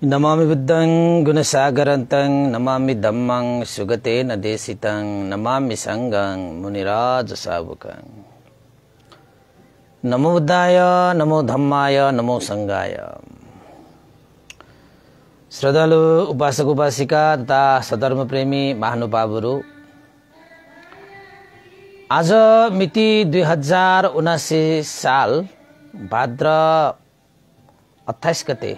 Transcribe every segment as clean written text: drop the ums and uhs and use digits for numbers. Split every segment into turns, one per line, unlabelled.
नमामि बुद्धं गुणसागरन्तं नमामि धम्मं सुगतेन देशितं नमामि संघं मुनिराजसावकं। नमो बुद्धाय, नमो धम्माय, नमो संघाय। श्रद्धालु उपासक उपासिका तथा सधर्म प्रेमी महानुभावहरू, आज मिति 2079 साल भाद्र 28 गते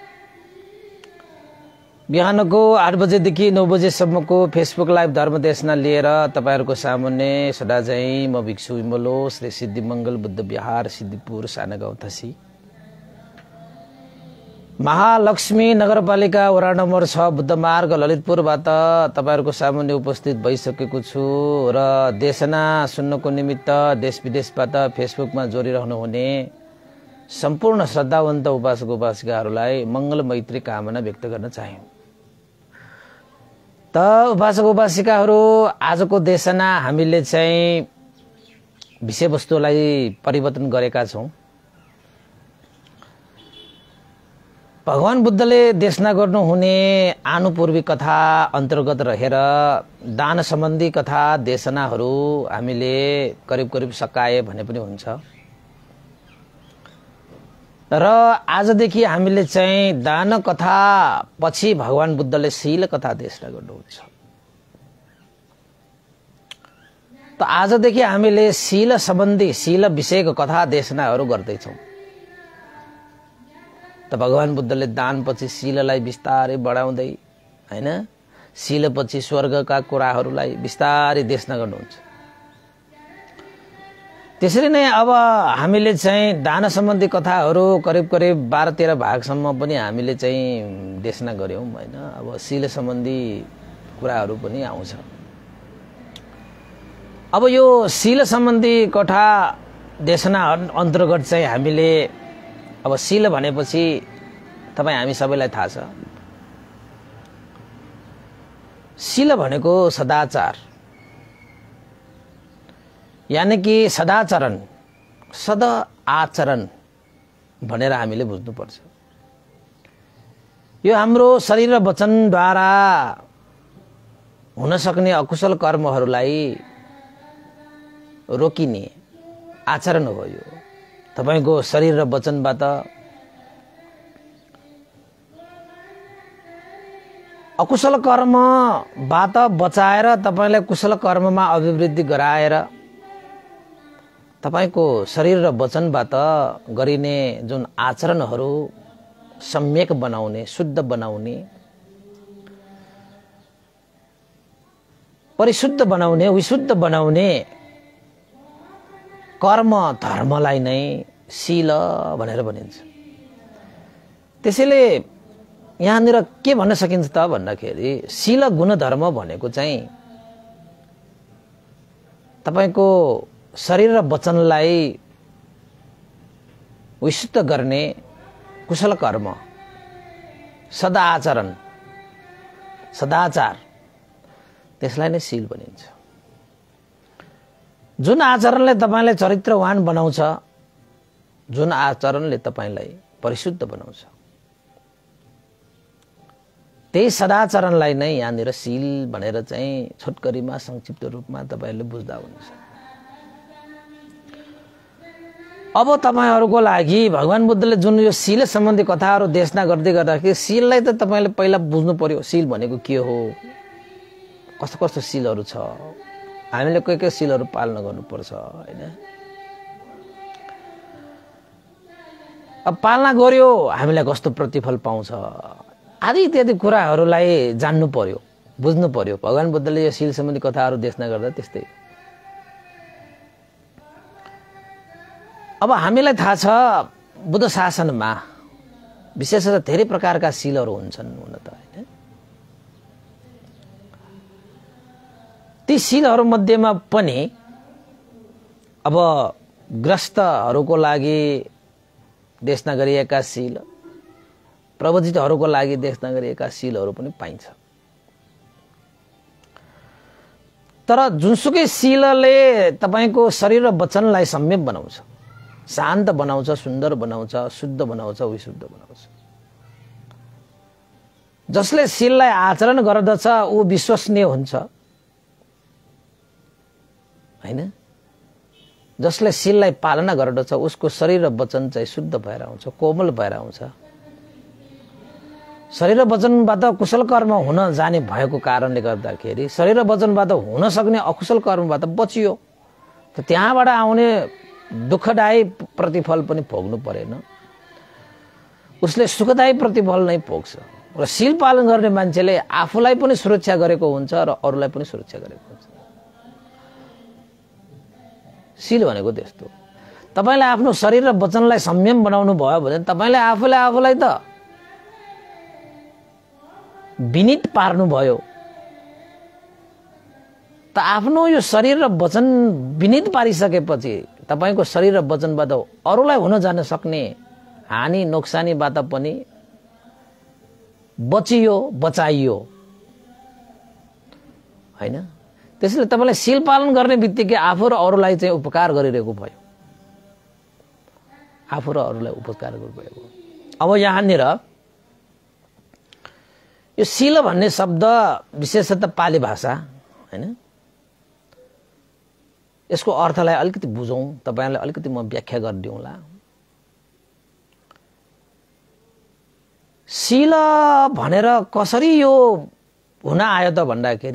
बिहानको 8 बजेदेखि 9 बजेसम्मको फेसबुक लाइभ धर्मदेशना लिएर तपाईहरुको सामुन्ने सदा चाहिँ म भिक्षु विमलो श्री सिद्धिमंगल बुद्ध विहार सिद्धिपुर साना गाउँ थसी महालक्ष्मी नगरपालिका वडा नम्बर 6 बुद्ध मार्ग ललितपुरबाट तपाईहरुको सामुन्ने उपस्थित भइसकेको छु र देशना सुन्नको निमित्त देश विदेशबाट फेसबुकमा जोडिरहनु हुने सम्पूर्ण श्रद्धावन्त उपासक उपासिकाहरूलाई मंगल मैत्री कामना व्यक्त गर्न चाहे। त उपासक उपासिकाहरू, आजको देशना हामीले चाहिँ विषयवस्तुलाई परिवर्तन गरेका छौं। भगवान बुद्धले देशना गर्नुहुने आनुपूर्वी कथा अन्तर्गत रहेर दान सम्बन्धी कथा देशनाहरू हामीले करिब करिब सकाए भने पनि हुन्छ र आजदेखि हामीले चाहिँ दान कथा पछि भगवान बुद्धले शील कथा देशना गर्नुहुन्छ। त आजदेखि हामीले शील सम्बन्धी शील विषयको कथा देशनाहरू गर्दैछौं। त भगवान बुद्धले दान पछि शीललाई विस्तारै बढाउँदै हैन शील पछि स्वर्गका कुराहरूलाई विस्तारै देशना गर्नुहुन्छ। त्यसरी नै अब हामीले चाहिँ दान सम्बन्धी कथाहरू करिब करिब 12-13 भागसम्म पनि हामीले चाहिँ देशना गर्यौं हैन। अब शील सम्बन्धी कुराहरू पनि आउँछ। अब यो शील सम्बन्धी कथा देशना अन्तर्गत चाहिँ हामीले अब शील भनेपछि तपाई हामी सबैलाई थाहा छ, शील भनेको सदाचार, यानी कि सदाचरण, सद आचरण भनेर हामीले बुझ्नुपर्छ। यो हाम्रो शरीर र वचनद्वारा हुन सक्ने अकुशल कर्महरूलाई रोकिने आचरण हो। यो तपाईको शरीर र वचनबाट अकुशल कर्मबाट बचाएर तपाईलाई कुशल कर्ममा अभिवृद्धि गराएर तपाईको शरीर र वचनबाट गरिने जुन आचरणहरू सम्यक बनाउने, शुद्ध बनाउने, परिशुद्ध बनाउने, विशुद्ध बनाउने कर्म धर्मलाई नै शील भनेर भनिन्छ। त्यसैले यहाँनिर के भन्न सकिन्छ त भन्दाखेरि शील गुण धर्म भनेको चाहिँ तपाईको शरीर र वचनलाई विशुद्ध गर्ने कुशल कर्म, सदाचरण, सदाचार, त्यसलाई नै शील भनिन्छ। जुन आचरणले तपाईलाई चरित्रवान बनाउँछ, जुन आचरणले तपाईलाई परिशुद्ध बनाउँछ, त्यही सदाचरणलाई नै यहाँनिर शील भनेर चाहिँ छोटकरीमा संक्षिप्त रूपमा तपाईले बुझ्दा हुन्छ। अब तपाईहरुको लागि भगवान बुद्धले जुन यो शील सम्बन्धी कथाहरू देशना गर्दै गर्दाखेरि शीललाई त तपाईले पहिला बुझ्नु पर्यो। शील भनेको के हो, कस्तो कस्तो शीलहरू छ, हामीले के शीलहरू पालन गर्नुपर्छ हैन। अब पालना गर्यो हामीलाई कस्तो प्रतिफल पाउँछ आदि इत्यादि कुराहरूलाई जान्नु पर्यो, बुझ्नु पर्यो। भगवान बुद्धले यो शील सम्बन्धी कथाहरू देशना गर्दा त्यस्तै। अब हामीलाई थाहा छ बुद्ध शासनमा विशेषतः धेरै प्रकारका शीलहरू हुन्छन् हुन त हैन। ती शीलहरू मध्येमा पनि अब ग्रस्तहरूको लागि देशना गरिएका शील, प्रवजितहरूको लागि देशना गरिएका शीलहरू पनि पाइन्छ। तर जुनसुकै शीलले तपाईको शरीर र वचनलाई सम्यक बनाउँछ, शान्त बनाउँछ, सुन्दर बनाउँछ, शुद्ध बनाउँछ, विशुद्ध बनाउँछ। जसले शीललाई आचरण गर्दछ ऊ विश्वसनीय हुन्छ, हैन? जसले शीललाई पालना गर्दछ उसको शरीर र वचन चाहिँ शुद्ध भएर आउँछ, कोमल भएर आउँछ। शरीर र वचनबाट कुशल कर्म हुन जाने भएको कारणले गर्दाखेरि शरीर र वचनबाट हुन सक्ने अकुशल कर्मबाट बचियो। त त्यहाँबाट आउने दुःखदायी प्रतिफल पनि भोग्नु परेन, उसले सुखदायी प्रतिफल नै भोग्छ। र शील पालन गर्ने मान्छेले आफूलाई पनि सुरक्षा गरेको हुन्छ र अरूलाई पनि सुरक्षा गरेको हुन्छ। शील भनेको त्यस्तो। तपाईले आफ्नो शरीर र वचनलाई संयम बनाउनु भयो भने तपाईले आफूलाई त विनित पार्नु भयो। त आफ्नो यो शरीर र वचन विनित पारिसकेपछि तपाईको शरीर र वचनबाट अरूलाई हुन जान सक्ने हानि नोक्सानीबाट पनि बचियो, बचाइयो, हैन? त्यसैले तपाईले शील पालन गर्ने बित्तिकै आफू र अरूलाई चाहिँ उपकार गरिरहेको भयो, आफू र अरूलाई उपकार गरिरहेको। अब यहाँनिर यो शील भन्ने शब्द विशेषतः पाली भाषा, हैन? यसको अर्थलाई अलिकति बुझौं, तपाईहरुलाई अलिकति म व्याख्या गरिदिउँला। शील भनेर कसरी यो हुन आयो त भन्दाखेरि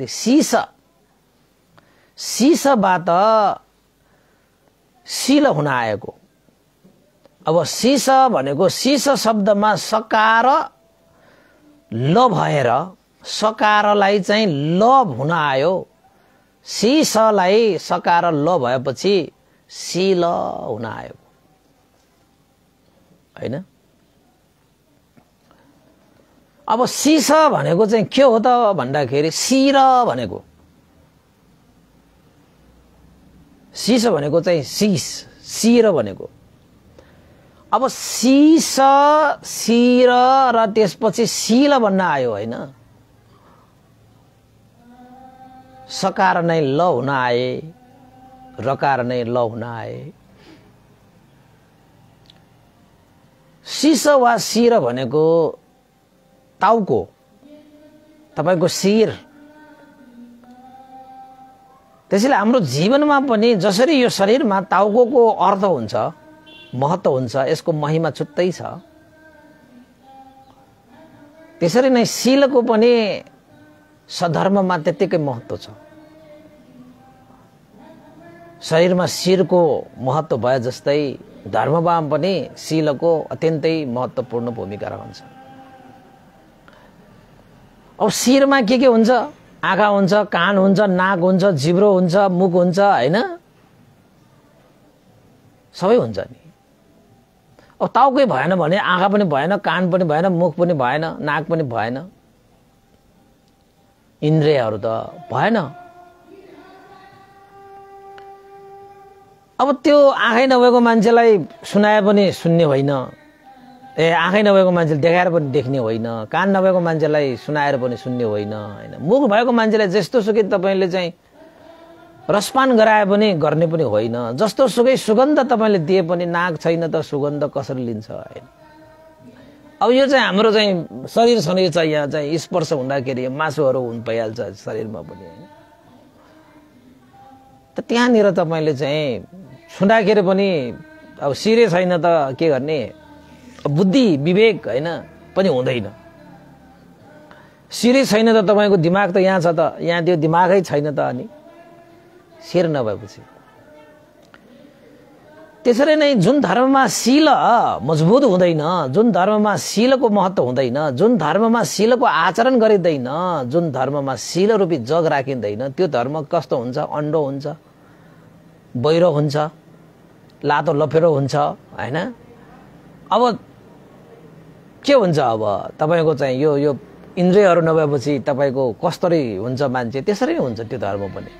शीशबाट शील हुन आएको। अब शीश भनेको शीश शब्दमा सकार ल भएर सकारलाई चाहिँ ल हुन आयो। शीशलाई सकार ल भएपछि शील हुन आयो, हैन? अब शीश भनेको चाहिँ के हो त भन्दाखेरि शिर भनेको, शीश भनेको चाहिँ शीश, शिर भनेको। अब शीश, शिर र त्यसपछि शील भन्न आयो, हैन? सकार नै ल हुन आए, रकार नै ल हुन आए। शीश वा शिर भनेको टाउको, तपाईको शिर। त्यसैले हाम्रो जीवनमा पनि जसरी यो शरीरमा टाउकोको अर्थ हुन्छ, महत्व हुन्छ, यसको महिमा छुट्टै छ, त्यसरी नै शीलको पनि सधर्ममा त्यतिकै महत्व छ। शरीरमा शिरको महत्व भए जस्तै धर्ममा पनि शीलको अत्यन्तै महत्वपूर्ण भूमिका रहन्छ। अब शिरमा के हुन्छ? आँखा हुन्छ, कान हुन्छ, नाक हुन्छ, जिब्रो हुन्छ, मुख हुन्छ, हैन? सबै हुन्छ नि। अब टाउकै भएन भने आँखा पनि भएन, कान पनि भएन, मुख पनि भएन, नाक पनि भएन, इन्द्रियहरू त भएन। अब त्यो आँखै नभएको मान्छेलाई सुनाए पनि सुन्ने होइन, आँखै नभएको मान्छेले देखाएर पनि देख्ने होइन, कान नभएको मान्छेलाई सुनाएर पनि सुन्ने होइन, हैन? मुख भएको मान्छेलाई जस्तो सुकै तपाईले चाहिँ रसपान गराए पनि गर्ने पनि होइन, जस्तो सुकै सुगन्ध तपाईले दिए पनि नाक छैन त सुगन्ध कसरी लिन्छ, हैन? अब यो चाहिँ हाम्रो चाहिँ शरीर छ यहाँ चाहिँ स्पर्श हुँदाखेरि मासुहरू हुन भइहाल्छ शरीरमा पनि, हैन? त त्यहाँनिर तपाईले चाहिँ छुँदाखेरि पनि अब शिरै छैन त के गर्ने? बुद्धि विवेक, हैन, पनि हुँदैन। शिरै छैन त तपाईको दिमाग त यहाँ छ त, यहाँ त्यो दिमागै छैन त, अनि शिर नभएपछि। त्यसरी नै जुन धर्ममा शील मजबुत हुँदैन, जुन धर्ममा शीलको महत्व हुँदैन, जुन धर्ममा शीलको आचरण गरिँदैन, जुन धर्ममा शील रूपी जग राखिँदैन, त्यो धर्म कस्तो हुन्छ? अन्डो हुन्छ, बहिरो हुन्छ, लातो लफेरो हुन्छ, हैन? अब के हुन्छ? अब तपाईको चाहिँ यो इन्द्रियहरू नभएपछि तपाईको कस्तरी हुन्छ मान्छे, त्यसरी नै हुन्छ त्यो धर्म पनि,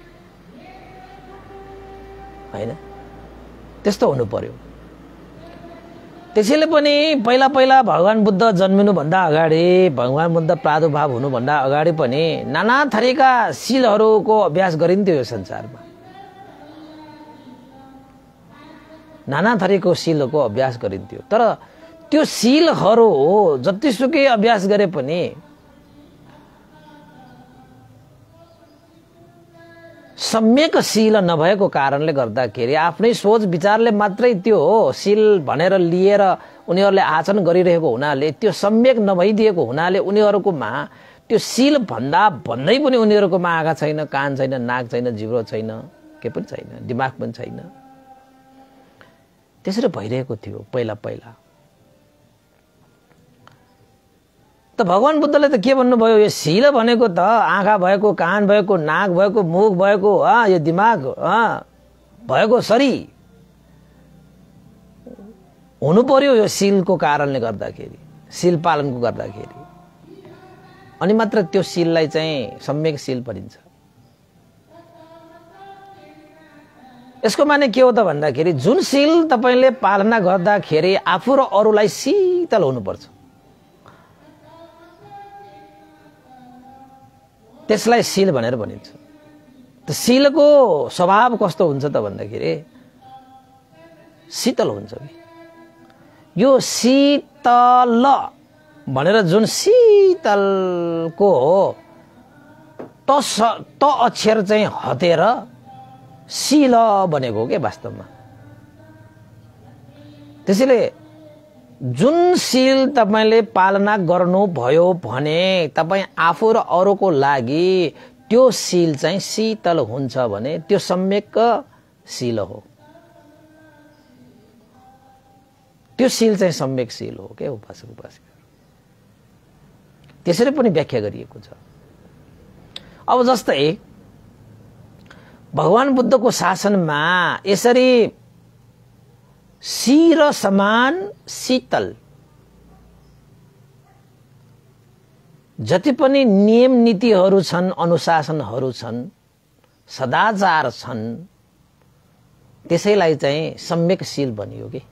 हैन? त्यस्तो हुनु पर्यो। त्यसैले पनि पहिला भगवान बुद्ध जन्मिनु भन्दा अगाडि, भगवान बुद्ध प्रादुर्भाव हुनु भन्दा अगाडि पनि नाना थरीका शीलहरूको अभ्यास गरिन्थ्यो यो संसारमा। नाना थरीको शीलको अभ्यास गरिन्थ्यो, तर त्यो शीलहरू जतिसुकै अभ्यास गरे पनि सम्यकशील नभएको कारणले गर्दाखेरि आफ्नै सोच विचारले मात्रै त्यो हो शील भनेर लिएर उनीहरूले आचरण गरिरहेको हुनाले त्यो सम्यक नभइदिएको हुनाले उनीहरूकोमा त्यो शील भन्दै पनि उनीहरूकोमा आँखा छैन, कान छैन, नाक छैन, जिब्रो छैन, के पनि छैन, दिमाग पनि छैन। त्यसरी भइरहेको थियो पहिला। त भगवान बुद्धले त के भन्नुभयो, यो शील भनेको त आँखा भएको, कान भएको, नाक भएको, मुख भएको, यो दिमाग भएको शरीर हुनु पर्यो। यो शीलको कारणले गर्दाखेरि, शील पालनको गर्दाखेरि अनि मात्र त्यो शीललाई चाहिँ सम्यक शील भनिन्छ। यसको माने के हो त भन्दाखेरि जुन शील तपाईले पालना गर्दाखेरि आफू र अरूलाई शीतल हुनुपर्छ, त्यसलाई शील भनेर भनिन्छ। त शीलको स्वभाव कस्तो हुन्छ त भन्दाखेरि शीतल हुन्छ। यो शीतल भनेर जुन शीतलको हो त अक्षर चाहिँ हटेर शील बनेको के वास्तवमा। त्यसैले जुन शील तपाईले पालना गर्नु भयो भने तपाई आफू र अरूको लागि त्यो शील चाहिँ शीतल हुन्छ भने त्यो सम्यक शील हो। त्यो शील चाहिँ सम्यक शील हो के उपासक उपासिका। त्यसरी पनि व्याख्या गरिएको छ। अब जस्तै भगवान बुद्धको शासनमा यसरी शिर समान शीतल जति पनि नियम नीतिहरू छन्, अनुशासनहरू छन्, सदाचार छन्, त्यसैलाई चाहिँ सम्यक शील भनियो कि।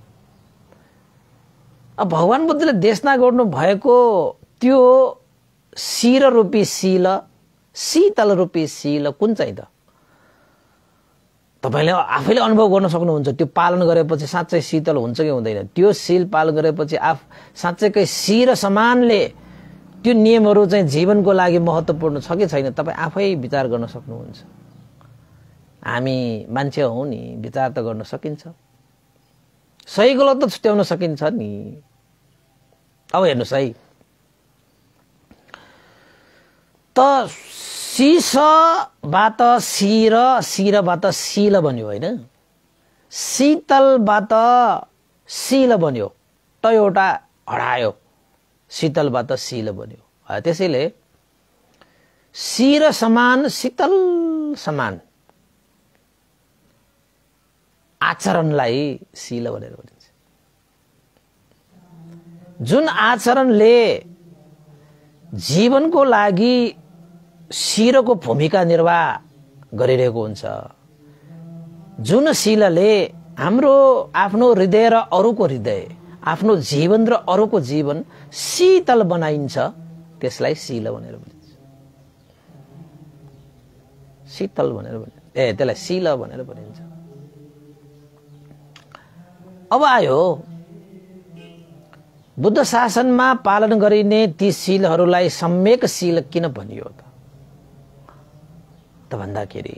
अब भगवान बुद्धले देशना गर्नु भएको त्यो शिर रूपी शील, शीतल रूपी शील कुन चाहिँ त तपाईले आफैले अनुभव गर्न सक्नुहुन्छ। त्यो पालन गरेपछि साँच्चै शीतल हुन्छ कि हुँदैन। त्यो शील पालन गरेपछि साँच्चैकै शिर समानले त्यो नियमहरू चाहिँ जीवनको लागि महत्त्वपूर्ण छ कि छैन तपाई आफै विचार गर्न सक्नुहुन्छ। हामी मान्छे हौ नि, विचार त गर्न सकिन्छ, सही गलत त छुट्याउन सकिन्छ नि। अब हेर्नुस् है, त शीशबाट शिर, शिरबाट शील बन्यो होइन, शीतलबाट शील बन्यो, त एउटा हरायो, शीतलबाट शील बन्यो। त्यसैले शिर समान शीतल समान आचरणलाई शील भनेर भनिन्छ। जुन आचरणले जीवनको लागि शिरको भूमिका निर्वाह गरिरहेको हुन्छ, जुन शीलले हाम्रो आफ्नो हृदय र अरूको हृदय, आफ्नो जीवन र अरूको जीवन शीतल बनाइन्छ, त्यसलाई शील भनेर भनिन्छ। शीतल भनेर भनिन्छ, त्यसलाई शील भनेर भनिन्छ। अब आयो बुद्ध शासनमा पालन गरिने ती शीलहरूलाई सम्यक शील किन भनियो त भन्दाखेरि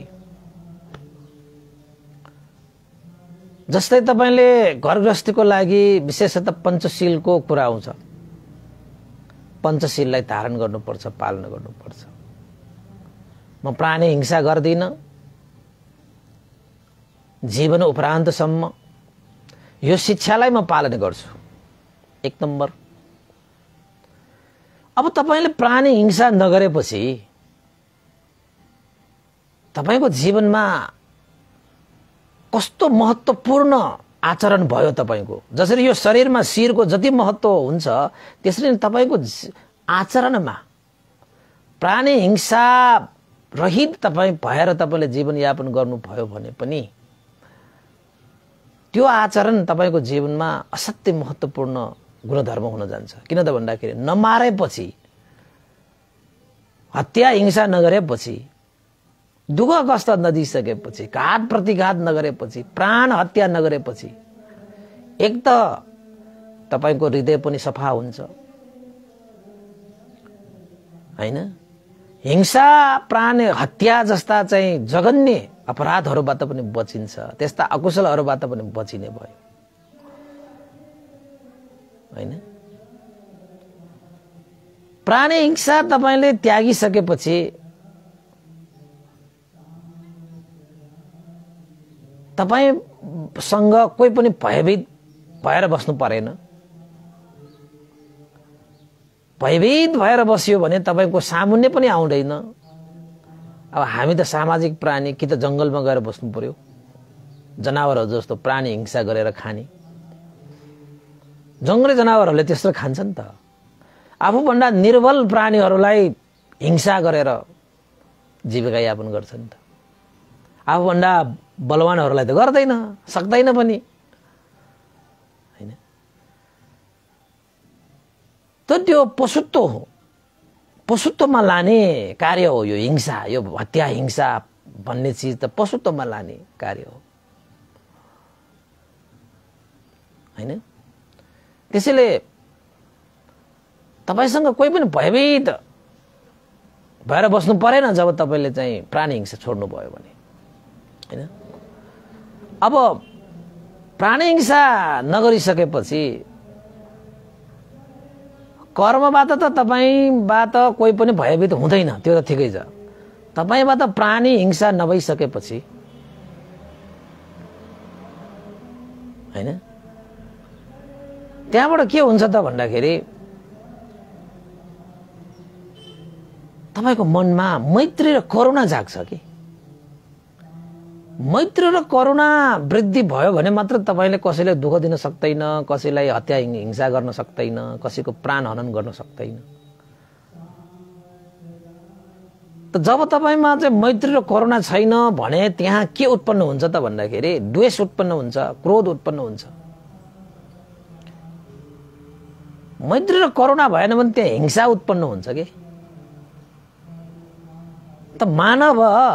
जस्तै तपाईले घर गृहस्थीको लागि विशेषतः पञ्चशीलको कुरा आउँछ। पञ्चशीललाई धारण गर्नुपर्छ, पालन गर्नुपर्छ। म प्राणी हिंसा गर्दिन जीवन उपरान्तसम्म, यो शिक्षालाई म पालन गर्छु, एक नम्बर। अब तपाईले प्राणी हिंसा नगरेपछि तपाईको जीवनमा कस्तो महत्त्वपूर्ण आचरण भयो तपाईको। जसरी यो शरीरमा शिरको जति महत्त्व हुन्छ त्यसरी नै तपाईको आचरणमा प्राणी हिंसा रहित तपाई भएर तपाईले जीवन यापन गर्नुभयो भने पनि त्यो आचरण तपाईको जीवनमा असाध्यै महत्त्वपूर्ण गुणधर्म हुन जान्छ। किन त भन्दाखेरि नमारेपछि, हत्या हिंसा नगरेपछि, दुःख कष्ट नदिइसकेपछि, घात प्रतिघात नगरेपछि, प्राण हत्या नगरेपछि एक त तपाईको हृदय पनि सफा हुन्छ हैन, हिंसा प्राण हत्या जस्ता चाहिँ जघन्य अपराधहरूबाट पनि बचिन्छ, त्यस्ता अकुशलहरूबाट पनि बचिने भयो हैन। प्राणी हिंसा तपाईले त्यागिसकेपछि तपाईसँग कोही पनि भयभीत भएर बस्नु परेन। भयभीत भएर बस्यो भने तपाईको सामुन्ने पनि आउँदैन। अब हामी त सामाजिक प्राणी, कि त जंगलमा गएर बस्नु पर्यो, जनावरहरू जस्तो प्राणी हिंसा गरेर खाने। जंगली जनावरहरूले त्यसरी खान्छ नि त। आफूभन्दा निर्बल प्राणीहरूलाई हिंसा गरेर जीविका यापन गर्छ नि त। आफूभन्दा बलवानहरूलाई त गर्दैन, सक्दैन पनि हैन। त्यो पशुत्व हो, पशुत्वमा लाने कार्य हो यो हिंसा, यो हत्या हिंसा भन्ने चीज त पशुत्वमा लाने कार्य हो हैन। त्यसैले तपाईसँग कोही पनि भयभीत भएर बस्नु परेन जब तपाईले चाहिँ प्राणी हिंसा छोड्नु भयो भने हैन। अब प्राणी हिंसा नगरिसकेपछि कर्मबाट त तपाईबाट कोही पनि भयभीत हुँदैन, त्यो त ठिकै छ। तपाईबाट प्राणी हिंसा नभइसकेपछि हैन, त्यहाँबाट के हुन्छ त भन्दाखेरि तपाईको मनमा मैत्री र करुणा जाग्छ कि। मैत्री र करुणा वृद्धि भयो भने मात्र तपाईले कसैलाई दुःख दिन सक्दैन, कसैलाई हत्या हिंसा गर्न सक्दैन, कसैको प्राण हनन गर्न सक्दैन। त जब तपाईमा चाहिँ मैत्री र करुणा छैन भने त्यहाँ के उत्पन्न हुन्छ त भन्दाखेरि द्वेष उत्पन्न हुन्छ, क्रोध उत्पन्न हुन्छ। मैत्री र करुणा भएन भने त्यहाँ हिंसा उत्पन्न हुन्छ के। त मानव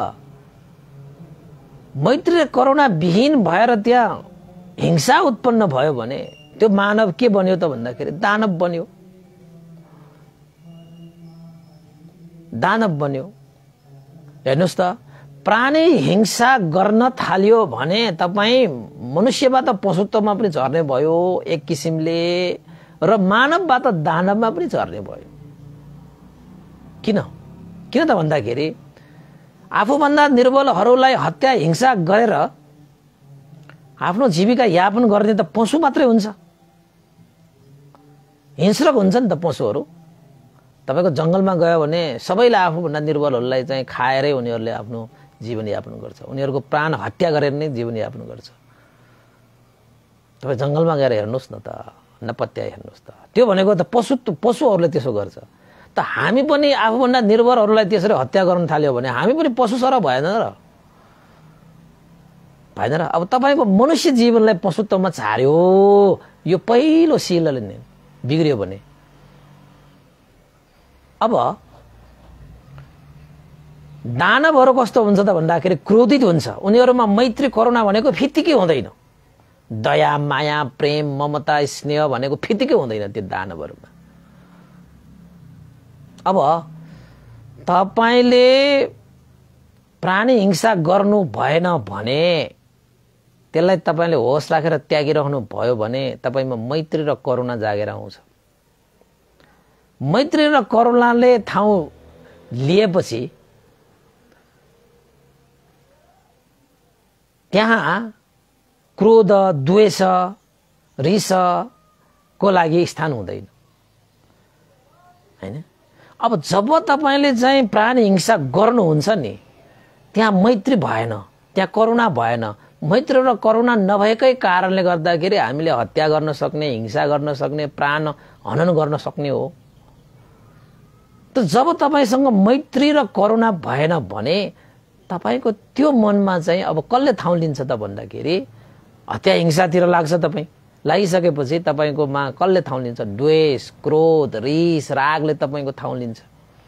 मैत्री र करुणा विहीन भएर त्यहाँ हिंसा उत्पन्न भयो भने त्यो मानव के बन्यो त भन्दाखेरि दानव बन्यो। दानव बन्यो। हेर्नुस् त, प्राणी हिंसा गर्न थाल्यो भने तपाईं मनुष्यबाट पशुत्वमा पनि झर्ने भयो एक किसिमले, र मानवबाट दानवमा पनि झर्ने भयो। किन त भन्दाखेरि आफूभन्दा निर्बलहरूलाई हत्या हिंसा गरेर आफ्नो जीविका यापन गर्ने त पशु मात्रै हुन्छ। हिंस्रक हुन्छ नि त पशुहरू। तपाईको जंगलमा गयो भने सबैले आफूभन्दा निर्बलहरूलाई चाहिँ खाएरै उनीहरूले आफ्नो जीवन यापन गर्छ। उनीहरूको प्राण हत्या गरेर नै जीवन यापन गर्छ। तपाई जंगलमा गएर हेर्नुस् न त, नपत्याए हेर्नुस् त। त्यो भनेको त पशुहरूले त्यसो गर्छ। त हामी पनि आफूभन्दा निर्भरहरूलाई त्यसरी हत्या गर्न थाल्यो भने हामी पनि पशु सर भएन र? भएन र? अब तपाईको मनुष्य जीवनलाई पशुत्वमा छार्यो, यो पहिलो सिलले नै बिग्रियो भने अब दानवहरू कस्तो हुन्छ त भन्दाखेरि क्रोधित हुन्छ। उनीहरूमा मैत्री करुणा भनेको फित्तिकै हुँदैन। दया माया प्रेम ममता स्नेह भनेको फित्तिकै हुँदैन त्यो दानवहरूमा। अब तपाईले प्राणी हिंसा गर्नु भएन भने, त्यसलाई तपाईले होस राखेर त्यागिराख्नु भयो भने तपाईमा मैत्री र करुणा जागेर आउँछ। मैत्री र करुणाले ठाउँ लिएपछि त्यहाँ क्रोध द्वेष रिसको लागि स्थान हुँदैन हैन। अब जब तपाईले चाहिँ प्राणी हिंसा गर्नुहुन्छ नि, त्यहाँ मैत्री भएन, त्यहाँ करुणा भएन। मैत्री र करुणा नभएकै कारणले गर्दाखेरि हामीले हत्या गर्न सक्ने, हिंसा गर्न सक्ने, प्राण हनन गर्न सक्ने हो। त जब तपाईसँग मैत्री र करुणा भएन भने तपाईको त्यो मनमा चाहिँ अब कसले ठाउँ लिन्छ त भन्दाखेरि हत्या हिंसातिर लाग्छ। तपाई लागिसकेपछि तपाईकोमा कसले ठाउँ लिन्छ? द्वेष क्रोध रिस रागले तपाईको ठाउँ लिन्छ।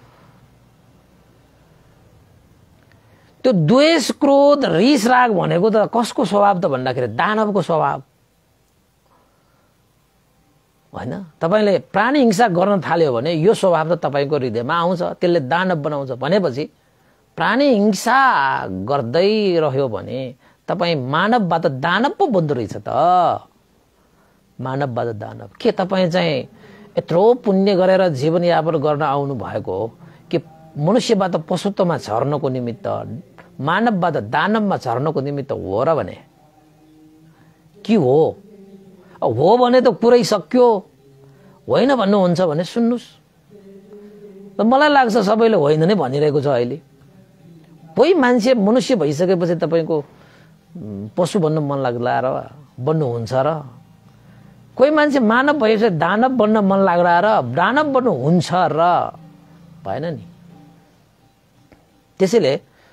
त्यो द्वेष क्रोध रिस राग भनेको त कसको स्वभाव त भन्दाखेरि दानवको स्वभाव। हैन। तपाईले प्राणी हिंसा गर्न थाल्यो भने यो स्वभाव त तपाईको हृदयमा आउँछ, त्यसले दानव बनाउँछ भनेपछि प्राणी हिंसा गर्दै रह्यो भने तपाई मानवबाट दानव पो बन्द रहेछ त। मानवबाट दानव के तपाई चाहिँ यत्रो पुण्य गरेर जीवन यापन गर्न आउनु भएको हो कि मनुष्यबाट पशुत्वमा झर्नको निमित्त, मानवबाट दानवमा झर्नको निमित्त हो र भने के हो? हो भने त कुरै सक्यो, होइन भन्नुहुन्छ भने सुन्नुस्। मलाई लाग्छ सबैले होइन नै भनिरहेको छ अहिले। कोही मान्छे मनुष्य भइसकेपछि तपाईको पशु बन्न मन लाग्ला र बन्नुहुन्छ र, कोही मान्छे मानव भएपछि दानव बन्न मन लाग्ला र दानव बन्नुहुन्छ र, भएन नि। त्यसैले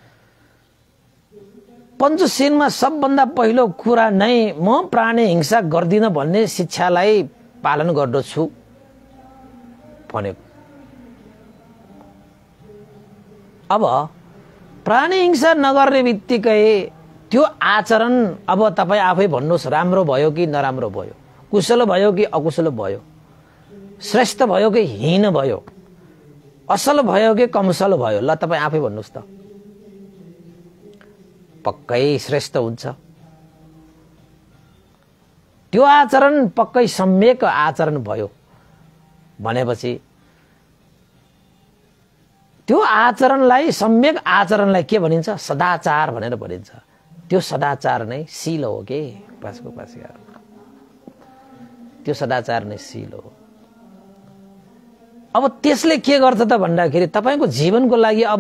पञ्चशीलमा सबभन्दा पहिलो कुरा नै म प्राणी हिंसा गर्दिन भन्ने शिक्षालाई पालन गर्दछु भनेको। अब प्राणी हिंसा नगर्ने बित्तिकै त्यो आचरण अब तपाई आफै भन्नुहोस्, राम्रो भयो कि नराम्रो भयो, कुशल भयो कि अकुशल भयो, श्रेष्ठ भयो कि हीन भयो, असल भयो कि कमसल भयो, ल तपाई आफै भन्नुहोस् त। पक्कै श्रेष्ठ हुन्छ। त्यो आचरण पक्कै सम्यक आचरण भयो भनेपछि त्यो आचरणलाई, सम्यक आचरणलाई के भनिन्छ? सदाचार भनेर भनिन्छ। त्यो सदाचार नै शील हो के पासको पासिया, त्यो सदाचार नै शील हो। अब त्यसले के गर्छ त भन्दाखेरि तपाईको जीवनको लागि अब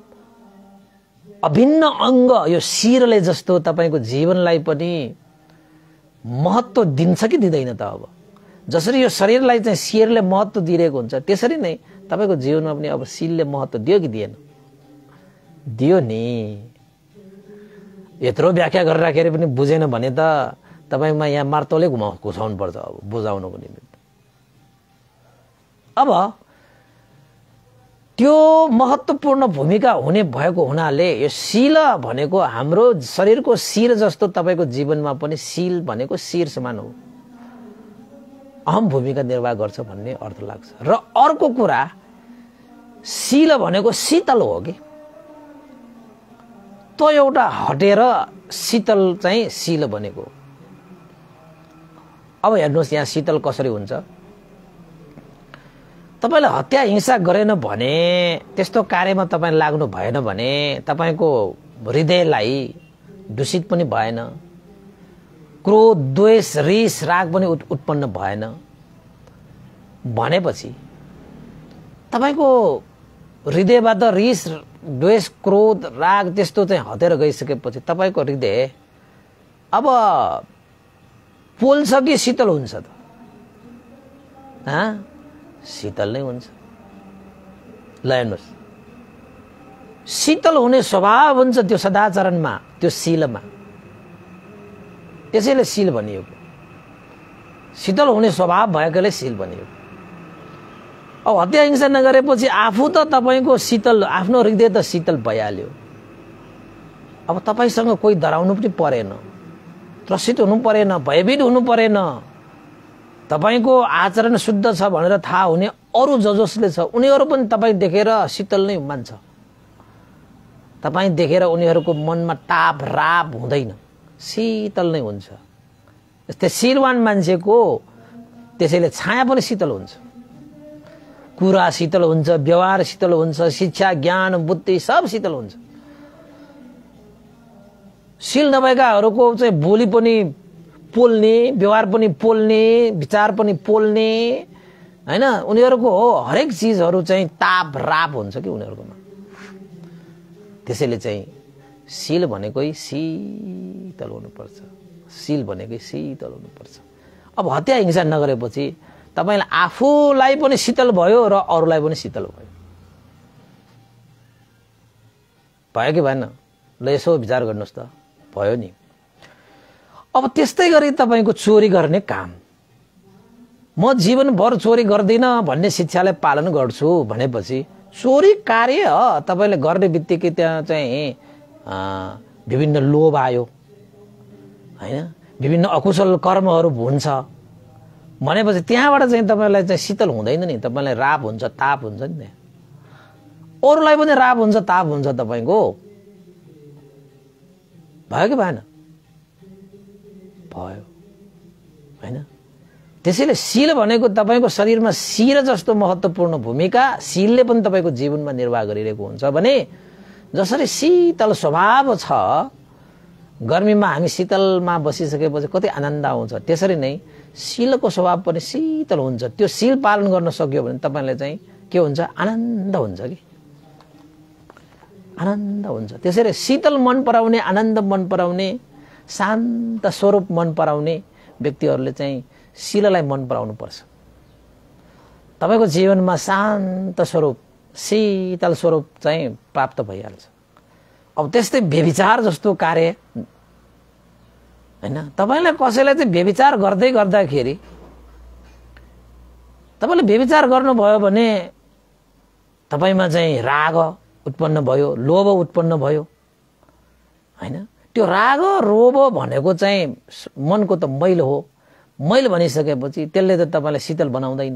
अभिन्न अंग यो शिरले जस्तो तपाईको जीवनलाई पनि महत्व दिन्छ कि दिँदैन त? अब जसरी यो शरीरलाई चाहिँ शिरले महत्व दिइरहेको हुन्छ त्यसरी नै तपाईको जीवनमा पनि अब शिरले महत्व दियो कि दिएन? दियो नि। यत्रो व्याख्या गरिराखेर पनि बुझेन भने त तपाईमा यहाँ मार्तोले घुसाउनु पर्छ अब बुझाउनको निमित्त। अब त्यो महत्वपूर्ण भूमिका हुने भएको हुनाले यो शील भनेको हाम्रो शरीरको शिर जस्तो तपाईको जीवनमा पनि शील भनेको शिर समान हो, अहम भूमिका निर्वाह गर्छ भन्ने अर्थ लाग्छ। र अर्को कुरा शील भनेको शीतल हो कि तो एउटा हटेर शीतल चाहिँ शील बनेको। अब हेर्नुहोस् यहाँ शीतल कसरी हुन्छ। तपाईले हत्या हिंसा गरेन भने, त्यस्तो कार्यमा तपाई लाग्नु भएन भने तपाईको हृदयलाई दूषित पनि भएन, क्रोध द्वेष रिस राग पनि उत्पन्न भएन भनेपछि तपाईको हृदयबाट रिस द्वेष क्रोध राग त्यस्तो चाहिँ हटेर गइसकेपछि तपाईको हृदय अब पोल्छ कि शीतल हुन्छ त? शीतल नै हुन्छ। ल हेर्नुहोस्, शीतल हुने स्वभाव हुन्छ त्यो सदाचरणमा, त्यो शीलमा, त्यसैले शील भनिएको। शीतल हुने स्वभाव भएकोले शील भनिएको। अब हत्या हिंसा नगरेपछि आफू त तपाईको शीतल, आफ्नो हृदय त शीतल भइहाल्यो। अब तपाईसँग कोही डराउनु पनि परेन, त्रसित हुनु परेन, भयभीत हुनु परेन। तपाईको आचरण शुद्ध छ भनेर थाहा हुने अरू जसले छ उनीहरू पनि तपाई देखेर शीतल नै मान्छ। तपाई देखेर उनीहरूको मनमा ताप राप हुँदैन, शीतल नै हुन्छ। यस्तै शीलवान मान्छेको त्यसैले छाया पनि शीतल हुन्छ, कुरा शीतल हुन्छ, व्यवहार शीतल हुन्छ, शिक्षा ज्ञान बुद्धि सब शीतल हुन्छ। शील नभएकाहरूको चाहिँ बोली पनि पोल्ने, व्यवहार पनि पोल्ने, विचार पनि पोल्ने, हैन? उनीहरूको हो हरेक चीजहरू चाहिँ ताप राप हुन्छ कि उनीहरूकोमा। त्यसैले चाहिँ शील भनेकै शीतल हुनुपर्छ, शील भनेकै शीतल हुनुपर्छ। अब हत्या हिंसा नगरेपछि तपाईले आफूलाई पनि शीतल भयो र अरूलाई पनि शीतल भयो। भयो कि भएन? ल यसो विचार गर्नुहोस् त, भयो नि। अब त्यस्तै गरी तपाईको चोरी गर्ने काम, म जीवनभर चोरी गर्दिन भन्ने शिक्षालाई पालन गर्छु भनेपछि चोरी कार्य तपाईले गर्ने बित्तिकै त्यहाँ चाहिँ विभिन्न लोभ आयो, हैन? विभिन्न अकुशल कर्महरू हुन्छ भनेपछि त्यहाँबाट चाहिँ तपाईलाई चाहिँ शीतल हुँदैन नि, तपाईलाई राप हुन्छ, ताप हुन्छ नि। अरूलाई पनि राप हुन्छ, ताप हुन्छ तपाईको, भयो कि भएन? भयो, हैन? त्यसैले शील भनेको तपाईको शरीरमा शिर जस्तो महत्त्वपूर्ण भूमिका शीलले पनि तपाईको जीवनमा निर्वाह गरिरहेको हुन्छ भने जसरी शीतल स्वभाव छ, गर्मीमा हामी शीतलमा बसिसकेपछि कति आनन्द आउँछ, त्यसरी नै शीलको स्वभाव पनि शीतल हुन्छ। त्यो शील पालन गर्न सक्यो भने तपाईलाई चाहिँ के हुन्छ? आनन्द हुन्छ कि आनन्द हुन्छ। त्यसैले शीतल मन पराउने, आनन्द मन पराउने, शान्त स्वरूप मन पराउने व्यक्तिहरूले चाहिँ शीललाई मन पराउनु पर्छ। तपाईको जीवनमा शान्त स्वरूप, शीतल स्वरूप चाहिँ प्राप्त भइहाल्छ। अब त्यस्तै व्यभिचार जस्तो कार्य, हैन? तपाईलाई कसैलाई चाहिँ व्यभिचार गर्दै गर्दाखेरि तपाईले व्यभिचार गर्नुभयो भने तपाईमा चाहिँ राग उत्पन्न भयो, लोभ उत्पन्न भयो, हैन? त्यो राग रोभ भनेको चाहिँ मनको त मैल हो। मैल भनिसकेपछि त्यसले त तपाईलाई शीतल बनाउँदैन।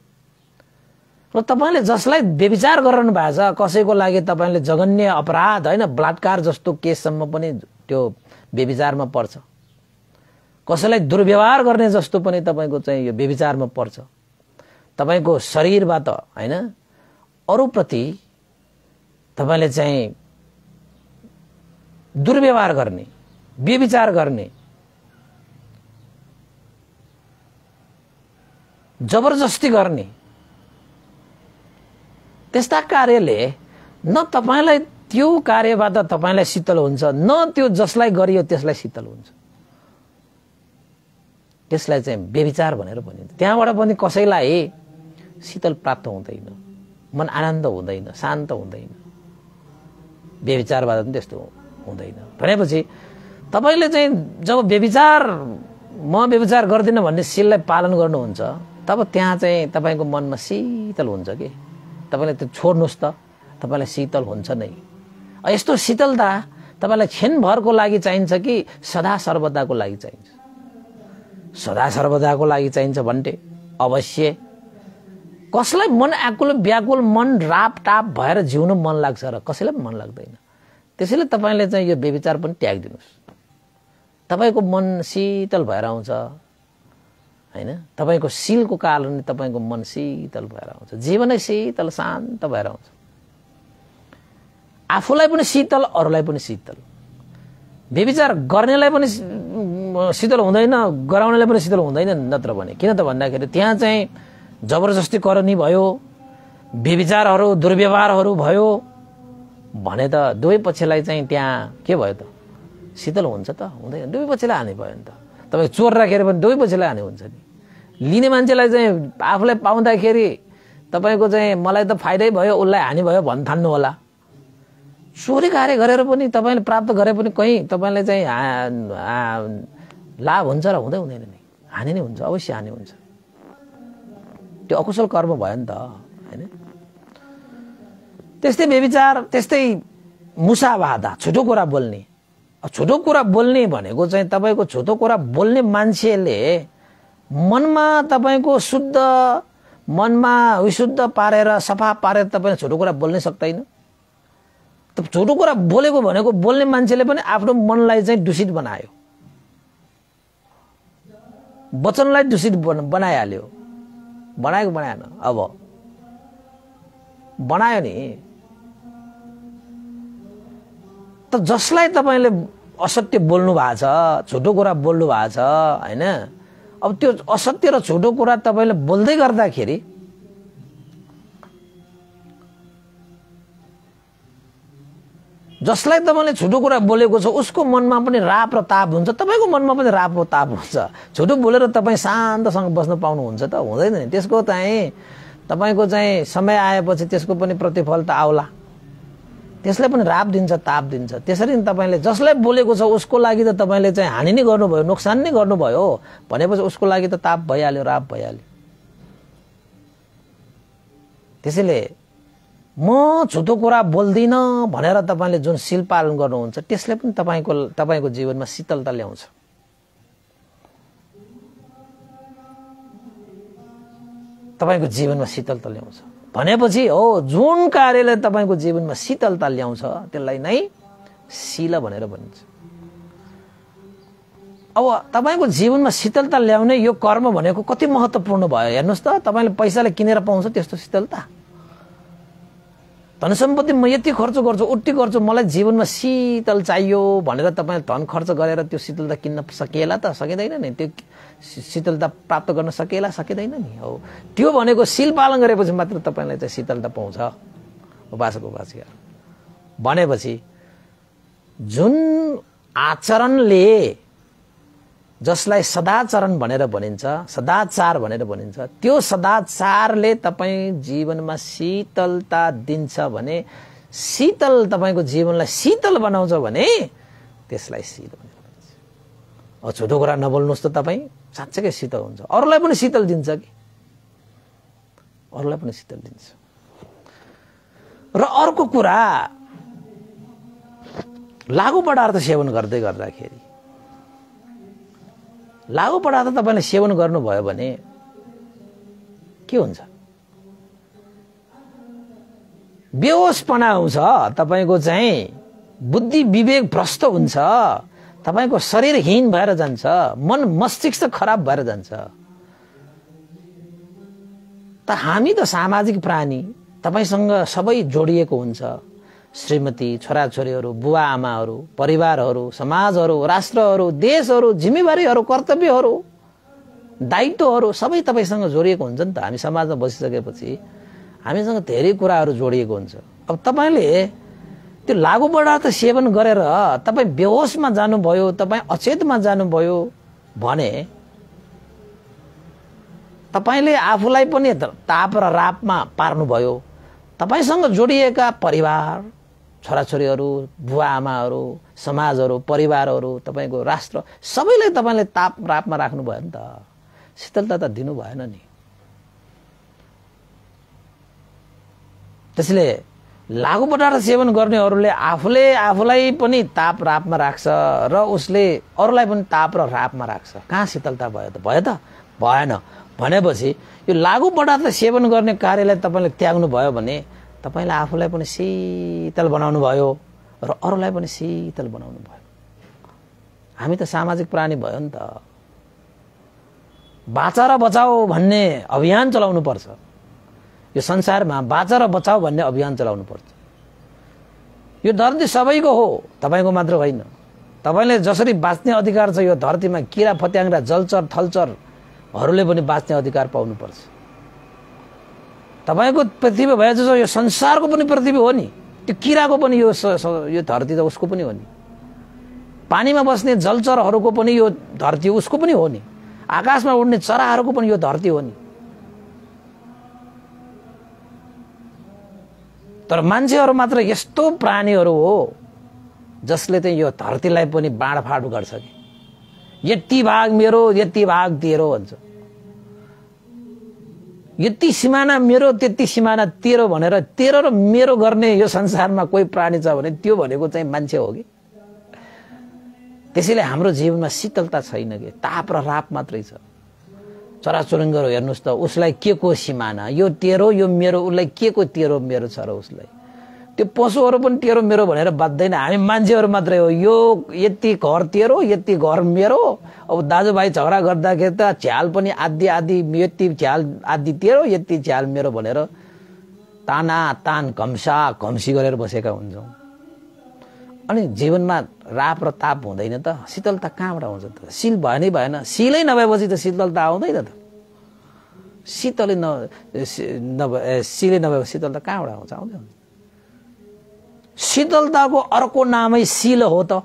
र तपाईले जसलाई व्यभिचार गरिरहनु भएको छ, कसैको लागि तपाईले जघन्य अपराध, हैन, बलात्कार जस्तो केससम्म पनि त्यो व्यभिचारमा पर्छ। कसैलाई दुर्व्यवहार गर्ने जस्तो पनि तपाईको चाहिँ यो व्यभिचारमा पर्छ। तपाईको शरीरबाट, हैन, अरूप्रति तपाईले चाहिँ दुर्व्यवहार गर्ने, व्यभिचार गर्ने, जबरजस्ती गर्ने, त्यस्ता कार्यले न तपाईलाई त्यो कार्यबाट तपाईलाई शीतल हुन्छ, न त्यो जसलाई गरियो त्यसलाई शीतल हुन्छ। त्यसलाई चाहिँ व्यभिचार भनेर भनिन्छ। त्यहाँबाट पनि कसैलाई शीतल प्राप्त हुँदैन, मन आनन्द हुँदैन, शान्त हुँदैन। व्यभिचारबाट पनि त्यस्तो हुँदैन। भनेपछि तपाईले चाहिँ जब व्यभिचार, म व्यभिचार गर्दिनँ भन्ने शीललाई पालन गर्नुहुन्छ, तब त्यहाँ चाहिँ तपाईको मनमा शीतल हुन्छ कि तपाईले त्यो छोड्नुस् त, तपाईलाई शीतल हुन्छ नै। यस्तो शीतलता तपाईलाई क्षणभरको लागि चाहिन्छ कि सदा सर्वदाको लागि चाहिन्छ? सदा सर्वदाको लागि चाहिन्छ भन्टे अवश्य। कसलाई मन आकुल व्याकुल, मन राप टाप भएर जिउन मन लाग्छ र कसैलाई मन लाग्दैन। त्यसैले तपाईले चाहिँ यो व्यभिचार पनि त्यागिदिनुस्। तपाईको मन शीतल भएर आउँछ, हैन? तपाईको शीलको कारणले तपाईको मन शीतल भएर आउँछ, जीवनै शीतल शान्त भएर आउँछ। आफूलाई पनि शीतल, अरूलाई पनि शीतल। व्यभिचार गर्नेलाई पनि शीतल हुँदैन, गराउनेलाई पनि शीतल हुँदैन नत्र भने। किन त भन्दाखेरि त्यहाँ चाहिँ जबरजस्ती करनी भयो, व्यभिचारहरू, दुर्व्यवहारहरू भयो भने त दुवै पक्षलाई चाहिँ त्यहाँ के भयो त? शीतल हुन्छ त? हुँदैन। दुवै पक्षलाई हानि भयो नि त। तपाईँ चोर राखेर पनि दुवै पक्षलाई हानि हुन्छ नि। लिने मान्छेलाई चाहिँ आफूलाई पाउँदाखेरि तपाईको चाहिँ मलाई त फाइदै भयो, उसलाई हानि भयो भन्न थाल्नु होला। चोरी कार्य गरेर पनि तपाईले प्राप्त गरे पनि कहीँ तपाईलाई चाहिँ लाभ हुन्छ र हुँदै हुँदैन नि, हानि नै हुन्छ, अवश्य हानि हुन्छ। त्यो अकुशल कर्म भयो नि त, हैन? त्यस्तै व्यभिचार, त्यस्तै मुसावादा, छोटो कुरा बोल्ने। छोटो कुरा बोल्ने भनेको चाहिँ तपाईको छोटो कुरा बोल्ने मान्छेले मनमा तपाईको शुद्ध, मनमा विशुद्ध पारेर, सफा पारेर तपाईले छोटो कुरा बोल्नै सक्दैन। त छोटो कुरा बोलेको भनेको बोल्ने मान्छेले पनि आफ्नो मनलाई चाहिँ दूषित बनायो, वचनलाई दूषित बनाइहाल्यो। बनाएको बनाएन, अब बनायो नि त। जसलाई तपाईले असत्य बोल्नु भएको छ, छोटो कुरा बोल्नु भएको छ, हैन? अब त्यो असत्य र छोटो कुरा तपाईले बोल्दै गर्दाखेरि जसलाई तपाईले छोटो कुरा बोलेको छ उसको मनमा पनि राप र ताप हुन्छ, तपाईको मनमा पनि राप र ताप हुन्छ। छोटो बोलेर तपाईँ शान्तसँग बस्न पाउनुहुन्छ त? हुँदैन नि। त्यसको चाहिँ तपाईको चाहिँ समय आएपछि त्यसको पनि प्रतिफल त आउला। त्यसले पनि राप दिन्छ, ताप दिन्छ। त्यसरी नै तपाईले जसलाई बोलेको छ उसको लागि त तपाईले चाहिँ हानि नै गर्नुभयो, नोक्सान नै गर्नुभयो भनेपछि उसको लागि त ताप भइहाल्यो, राप भइहाल्यो। त्यसैले म छोटो कुरा बोल्दिन भनेर तपाईले जुन शील पालन गर्नुहुन्छ त्यसले पनि तपाईको जीवनमा शीतलता ल्याउँछ। तपाईको जीवनमा शीतलता ल्याउँछ भनेपछि हो जुन कार्यले तपाईको जीवनमा शीतलता ल्याउँछ त्यसलाई नै शील भनेर भनिन्छ। अब तपाईको जीवनमा शीतलता ल्याउने यो कर्म भनेको कति महत्त्वपूर्ण भयो हेर्नुस् त। तपाईले पैसाले किनेर पाउँछ त्यस्तो शीतलता? धन सम्पत्ति म यति खर्च गर्छु उट्टी गर्छु मलाई जीवनमा शीतल चाहियो भनेर तपाईले धन खर्च गरेर त्यो शीतलता किन्न सकिएला त? सकिँदैन नि। त्यो शीतलता प्राप्त गर्न सकिएला? सकिँदैन नि। हो त्यो भनेको शील पालन गरेपछि मात्र तपाईलाई चाहिँ शीतलता पाउँछ उपासक उपासिका भनेपछि जुन आचरणले जसलाई सदाचरण भनेर भनिन्छ सदाचार भनेर भनिन्छ त्यो सदाचारले तपाईँ जीवनमा शीतलता दिन्छ भने शीतल तपाईको जीवनलाई शीतल बनाउँछ भने त्यसलाई शील भनेर भनिन्छ। झुटो कुरा नबोल्नुस् त तपाईँ साँच्चै शीतल हुन्छ। अरूलाई पनि शीतल दिन्छ कि अरूलाई पनि शीतल दिन्छ। र अर्को कुरा लागु पदार्थ सेवन गर्दै गर्दाखेरि लागु पदार्थ तपाईले सेवन गर्नुभयो भने के हुन्छ? बेहोसपना आउँछ तपाईको चाहिँ बुद्धि विवेक भ्रष्ट हुन्छ तपाईको शरीरहीन भएर जान्छ मन मस्तिष्क खराब भएर जान्छ। त हामी त सामाजिक प्राणी तपाईसँग सबै जोडिएको हुन्छ। श्रीमती छोराछोरीहरू बुवा आमाहरू परिवारहरू समाजहरू राष्ट्रहरू देशहरू जिम्मेवारीहरू कर्तव्यहरू दायित्वहरू सबै तपाईसँग जोडिएको हुन्छ नि त। हामी समाजमा बसिसकेपछि हामीसँग धेरै कुराहरू जोडिएको हुन्छ। अब तपाईले त्यो लागु पदार्थ सेवन गरेर तपाई बेहोसमा जानुभयो तपाई अचेतमा जानुभयो भने तपाईले आफूलाई पनि ताप र रापमा पार्नुभयो। तपाईसँग जोडिएका परिवार छोराछोरीहरू बुवा आमाहरू समाजहरू परिवारहरू तपाईको राष्ट्र सबैलाई तपाईले ताप रापमा राख्नु भयो नि त। शीतलता त दिनु भएन नि। त्यसले लागु पदार्थ सेवन गर्नेहरूले आफूलाई पनि ताप रापमा राख्छ र उसले अरूलाई पनि ताप र रापमा राख्छ। कहाँ शीतलता भयो त? भयो त? भएन। भनेपछि यो लागु पदार्थ सेवन गर्ने कार्यलाई तपाईले त्याग्नु भयो भने तपाईले आफूलाई पनि शीतल बनाउनु भयो र अरूलाई पनि शीतल बनाउनु भयो। हामी त सामाजिक प्राणी भयो नि त। बाँचा र बचाऊ भन्ने अभियान चलाउनु पर्छ। यो संसारमा बाँचा र बचाऊ भन्ने अभियान चलाउनु पर्छ। यो धरती सबैको हो तपाईको मात्र होइन। तपाईले जसरी बाँच्ने अधिकार छ यो धरतीमा किरा फट्याङ्ग्रा जलचर थलचरहरूले पनि बाँच्ने अधिकार पाउनु पर्छ। तपाईको पृथ्वी भए जस्तो यो संसारको पनि पृथ्वी हो नि। त्यो किराको पनि यो धरती त उसको पनि हो नि। पानीमा बस्ने जलचरहरूको पनि यो धरती उसको पनि हो नि। आकाशमा उड्ने चराहरूको पनि यो धरती हो नि। तर मान्छेहरू मात्र यस्तो प्राणीहरू हो जसले चाहिँ यो धरतीलाई पनि बाँडफाँड गर्छ कि यति भाग मेरो यति भाग तेरो भन्छ। यति सिमाना मेरो त्यति सिमाना तेरो भनेर तेरो र मेरो गर्ने यो संसारमा कोही प्राणी छ भने त्यो भनेको चाहिँ मान्छे हो कि। त्यसैले हाम्रो जीवनमा शीतलता छैन कि ताप र राप मात्रै छ। चराचुरुङ्गीहरू हेर्नुहोस् त उसलाई के को सिमाना यो तेरो यो मेरो उसलाई के को तेरो मेरो छ र उसलाई त्यो पशुहरू पनि तेरो मेरो भनेर बाध्दैन। हामी मान्छेहरू मात्रै हो यो यति घर तेरो यति घर मेरो। अब दाजुभाइ झगडा गर्दाखेरि त झ्याल पनि आदि आदि यति झ्याल आदि तेरो यति झ्याल मेरो भनेर ताना तान घम्सा घम्सी गरेर बसेका हुन्छौँ। अनि जीवनमा राप र ताप हुँदैन त शीतलता कहाँबाट आउँछ त? शील भयो नै भएन। शीलै नभएपछि त शीतलता आउँदैन त। शीतलै शीलै नभएपछि शीतलता कहाँबाट आउँछ? आउँदैन। शीतलताको अर्को नामै शील हो त।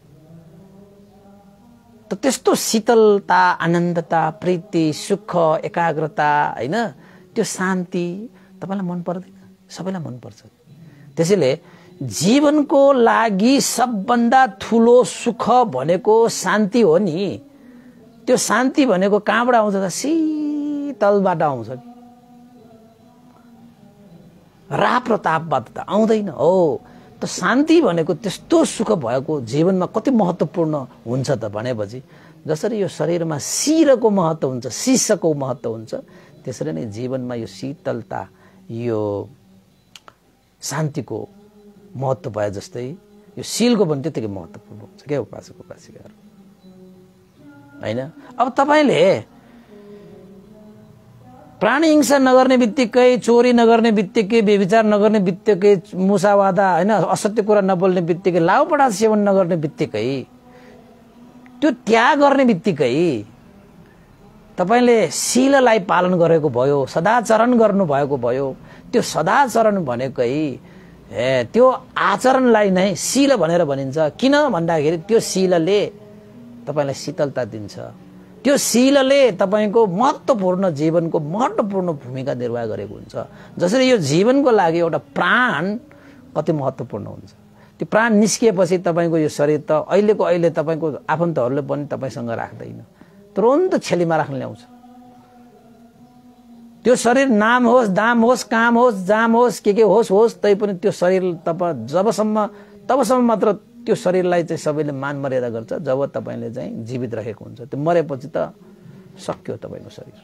त्यस्तो शीतलता आनन्दता प्रीति सुख एकाग्रता हैन त्यो शान्ति तपाईलाई मन पर्दैन? सबैलाई मन पर्छ। त्यसैले जीवनको लागि सबभन्दा ठुलो सुख भनेको शान्ति हो नि। त्यो शान्ति भनेको कहाँबाट आउँछ त? शीतलबाट आउँछ। राप र तापबाट त आउँदैन हो। त शान्ति भनेको त्यस्तो सुख भएको जीवनमा कति महत्त्वपूर्ण हुन्छ त भनेपछि जसरी यो शरीरमा शिरको महत्त्व हुन्छ शीर्षको महत्त्व हुन्छ त्यसरी नै जीवनमा यो शीतलता यो शान्तिको महत्त्व भए जस्तै यो शीलको पनि त्यतिकै महत्त्वपूर्ण हुन्छ क्या उपासक उपासिकाहरू हैन। अब तपाईले प्राणी हिंसा नगर्ने बित्तिकै, चोरी नगर्ने बित्तिकै, व्यभिचार नगर्ने बित्तिकै, मुसावादा हैन असत्य कुरा नबोल्ने बित्तिकै, लाउपडा सेवन नगर्ने बित्तिकै, त्यो त्याग गर्ने बित्तिकै तपाईले शीललाई पालन गरेको भयो, सदाचरण गर्नु भएको भयो। त्यो सदाचरण भनेकै त्यो आचरणलाई नै शील भनेर भनिन्छ। किन भन्दाखेरि त्यो शीलले तपाईलाई शीतलता दिन्छ। त्यो शीलले तपाईको महत्त्वपूर्ण जीवनको महत्त्वपूर्ण भूमिका निर्वाह गरेको हुन्छ। जसरी यो जीवनको लागि एउटा प्राण कति महत्त्वपूर्ण हुन्छ। त्यो प्राण निस्किएपछि तपाईको यो शरीर त अहिलेको अहिले तपाईको आफन्तहरूले पनि तपाईसँग राख्दैन, तुरन्त छेलीमा राख्न ल्याउँछ। त्यो शरीर नाम होस्, दाम होस्, काम होस्, जाम होस्, के होस् तै पनि त्यो शरीर तबसम्म मात्र त्यो शरीरलाई चाहिँ सबैले मान मर्यादा गर्छ जब तपाईले चाहिँ जीवित राखेको हुन्छ। त्यो मरेपछि त सक्यो तपाईको शरीर,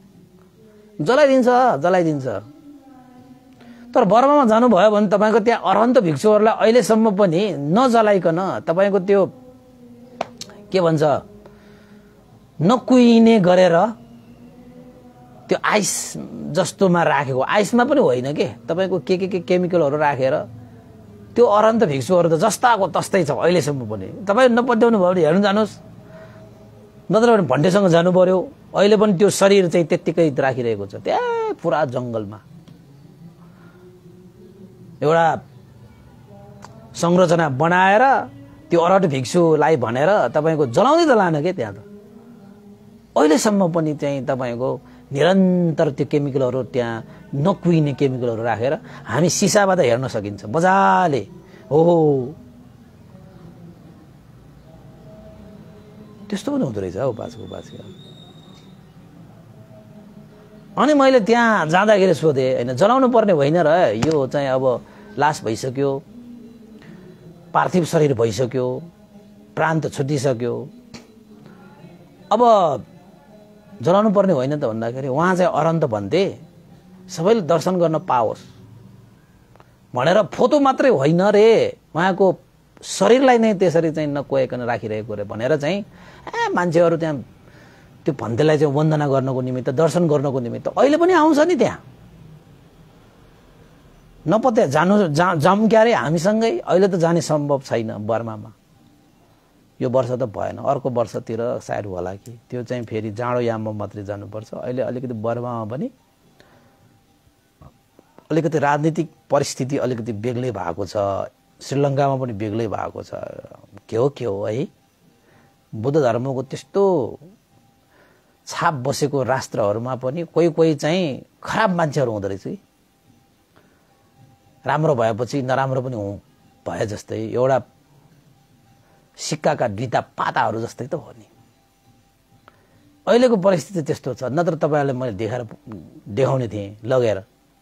जलाइदिन्छ। तर बर्मामा जानुभयो भने तपाईको त्यहाँ अरहन्त भिक्षुहरूलाई अहिलेसम्म पनि नजलाइकन तपाईको त्यो के भन्छ नकुइने गरेर त्यो आइस जस्तोमा राखेको, आइसमा पनि होइन के तपाईको के केमिकलहरू राखेर त्यो अरहन्त भिक्षुहरू त जस्ताको तस्तै छ अहिलेसम्म पनि। तपाईँ नपत्याउनु भयो भने हेर्नु जानुहोस्, नत्र भने भन्टेसँग जानु पर्यो। अहिले पनि त्यो शरीर चाहिँ त्यत्तिकै राखिरहेको छ त्यहाँ पुरा जङ्गलमा। एउटा संरचना बनाएर त्यो अरहन्त भिक्षुलाई भनेर तपाईको जलाउँदै त लान के त्यहाँ त अहिलेसम्म पनि चाहिँ तपाईको निरन्तर त्यो केमिकलहरू त्यहाँ नकुइने केमिकलहरू राखेर हामी सिसाबाट हेर्न सकिन्छ मजाले। हो त्यस्तो पनि हुँदो रहेछ उपासक उपासिका। अनि मैले त्यहाँ जाँदाखेरि सोधेँ होइन जलाउनु पर्ने होइन र, यो चाहिँ अब लास भइसक्यो, पार्थिव शरीर भइसक्यो, प्राण त छुटिसक्यो, अब जलाउनु पर्ने होइन त भन्दाखेरि उहाँ चाहिँ अरहन्त भन्थे सबैले दर्शन गर्न पाओस् भनेर। फोटो मात्रै होइन रे, उहाँको शरीरलाई नै त्यसरी चाहिँ नकोइकन राखिरहेको रे भनेर चाहिँ मान्छेहरू त्यहाँ त्यो भन्तेलाई चाहिँ वन्दना गर्नको निमित्त, दर्शन गर्नको निमित्त अहिले पनि आउँछ नि त्यहाँ। नपत्या जाऊँ क्यारे हामीसँगै। अहिले त जाने सम्भव छैन बर्मामा, यो वर्ष त भएन, अर्को वर्षतिर सायद होला कि। त्यो चाहिँ फेरि जाडो याममा मात्रै जानुपर्छ। अहिले अलिकति बर्मामा पनि अलिकति राजनीतिक परिस्थिति अलिकति बेग्लै भएको छ, श्रीलङ्कामा पनि बेग्लै भएको छ। के हो है, बुद्ध धर्मको त्यस्तो छाप बसेको राष्ट्रहरूमा पनि कोही चाहिँ खराब मान्छेहरू हुँदो रहेछ कि। राम्रो भएपछि नराम्रो पनि भए जस्तै, एउटा सिक्काका दुईटा पाताहरू जस्तै त हो नि। अहिलेको परिस्थिति त्यस्तो छ। नत्र तपाईहरुलाई मैले देखाउने थिएँ लगेर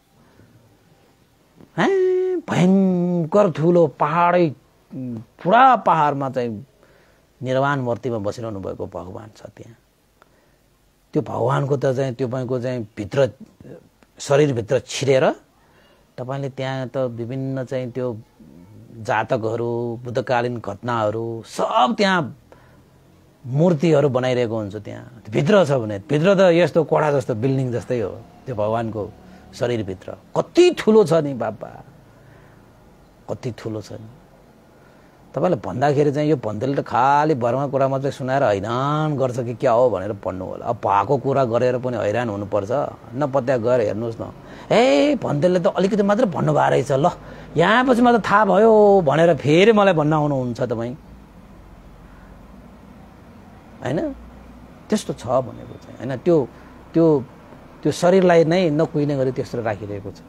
भयङ्कर ठुलो पहाडै पुरा पहाडमा चाहिँ निर्वाण मूर्तिमा बसिरहनु भएको भगवान छ त्यहाँ। त्यो भगवानको त चाहिँ तपाईँको चाहिँ भित्र शरीरभित्र छिरेर तपाईले त्यहाँ त विभिन्न चाहिँ त्यो जातकहरू, बुद्धकालीन घटनाहरू सब त्यहाँ मूर्तिहरू बनाइरहेको हुन्छ। त्यहाँ भित्र छ भने भित्र त यस्तो कोठा जस्तो बिल्डिङ जस्तै हो त्यो भगवानको शरीरभित्र। कति ठुलो छ नि बाबा, कति ठुलो छ नि। तपाईले भन्दाखेरि चाहिँ यो भन्दैले त खालि भरमा कुरा मात्रै सुनाएर हैरान गर्छ कि क्या हो भनेर पढ्नु होला। अब भएको कुरा गरेर पनि हैरान हुनुपर्छ, नपत्या गएर हेर्नुहोस् न। भन्दैले त अलिकति मात्रै भन्नुभएको रहेछ, ल यहाँ पछि मलाई थाहा भयो भनेर फेरि मलाई भन्न आउनुहुन्छ तपाईँ हैन। त्यस्तो छ भनेको चाहिँ हैन। त्यो त्यो त्यो शरीरलाई नै नकुइने गरी त्यस्तो राखिरहेको छ,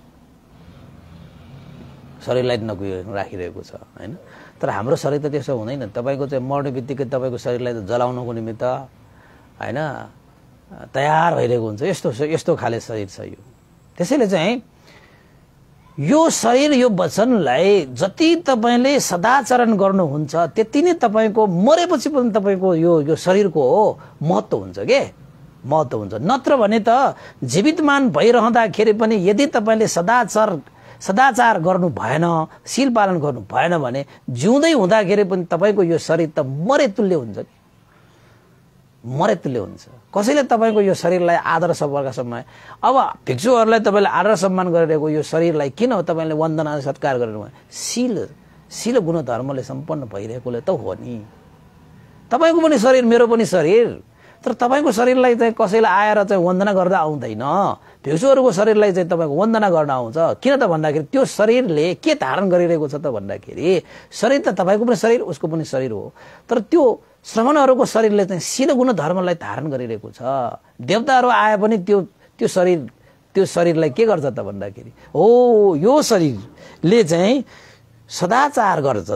शरीरलाई नकुइने राखिरहेको छ हैन। तर हाम्रो शरीर त त्यसो हुँदैन। तपाईको चाहिँ मर्ने बित्तिकै तपाईको शरीरलाई त जलाउनको निमित्त हैन तयार भइरहेको हुन्छ। यस्तो खाले शरीर छ यो। त्यसैले चाहिँ यो शरीर यो वचनलाई जति तपाईले सदाचरण गर्नुहुन्छ त्यति नै तपाईको मरेपछि पनि तपाईको यो शरीरको महत्त्व हुन्छ के। महत्त्व हुन्छ। नत्र भने त जीवितमान भइरहँदाखेरि पनि यदि तपाईले सदाचार गर्नु भएन, शील पालन गर्नु भएन भने जिउँदै हुँदाखेरि पनि तपाईको यो शरीर त मरेतुल्य हुन्छ नि, मरेतुल्य हुन्छ। कसैले तपाईको यो शरीरलाई आदर सम्मानका समय, अब भिक्षुहरूलाई तपाईले आदर सम्मान गरिरहेको यो शरीरलाई किन हो तपाईले वन्दना सत्कार गर्नु भयो? शील गुण धर्मले सम्पन्न भइरहेकोले त हो नि। तपाईको पनि शरीर, मेरो पनि शरीर, तर तपाईको शरीरलाई चाहिँ कसैले आएर चाहिँ वन्दना गर्दा आउँदैन, भिक्षुहरूको शरीरलाई चाहिँ तपाईको वन्दना गर्न आउँछ। किन त भन्दाखेरि त्यो शरीरले के धारण गरिरहेको छ त भन्दाखेरि शरीर त तपाईको पनि शरीर, उसको पनि शरीर हो, तर त्यो श्रमणहरूको शरीरले चाहिँ शील गुण धर्मलाई धारण गरिरहेको छ। देवताहरू आए पनि त्यो शरीरलाई के गर्छ त भन्दाखेरि हो यो शरीरले चाहिँ सदाचार गर्छ,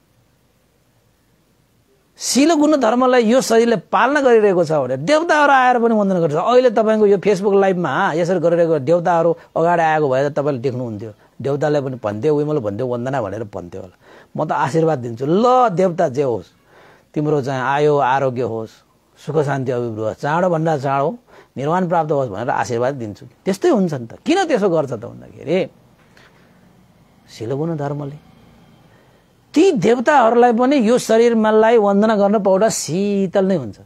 शील गुण धर्मलाई यो शरीरले पालना गरिरहेको छ भने देवताहरू आएर पनि वन्दना गर्छ। अहिले तपाईको यो फेसबुक लाइभमा यसरी गरिरहेको देवताहरू अगाडि आएको भए त तपाईले देख्नुहुन्थ्यो, देवताले पनि भन्थ्यो, उइमले भन्थ्यो वन्दना भनेर भन्थ्यो होला। म त आशीर्वाद दिन्छु, ल देवता जे होस्, तिम्रो चाहिँ आयो आरोग्य होस्, सुख शान्ति अभिवृद्धि होस्, चाँडोभन्दा चाँडो निर्वाण प्राप्त होस् भनेर आशीर्वाद दिन्छु। त्यस्तै हुन्छ नि त। किन त्यसो गर्छ त भन्दाखेरि शील गुण धर्मले ती देवताहरूलाई पनि यो शरीरलाई वन्दना गर्न पाउँदा शीतल नै हुन्छ,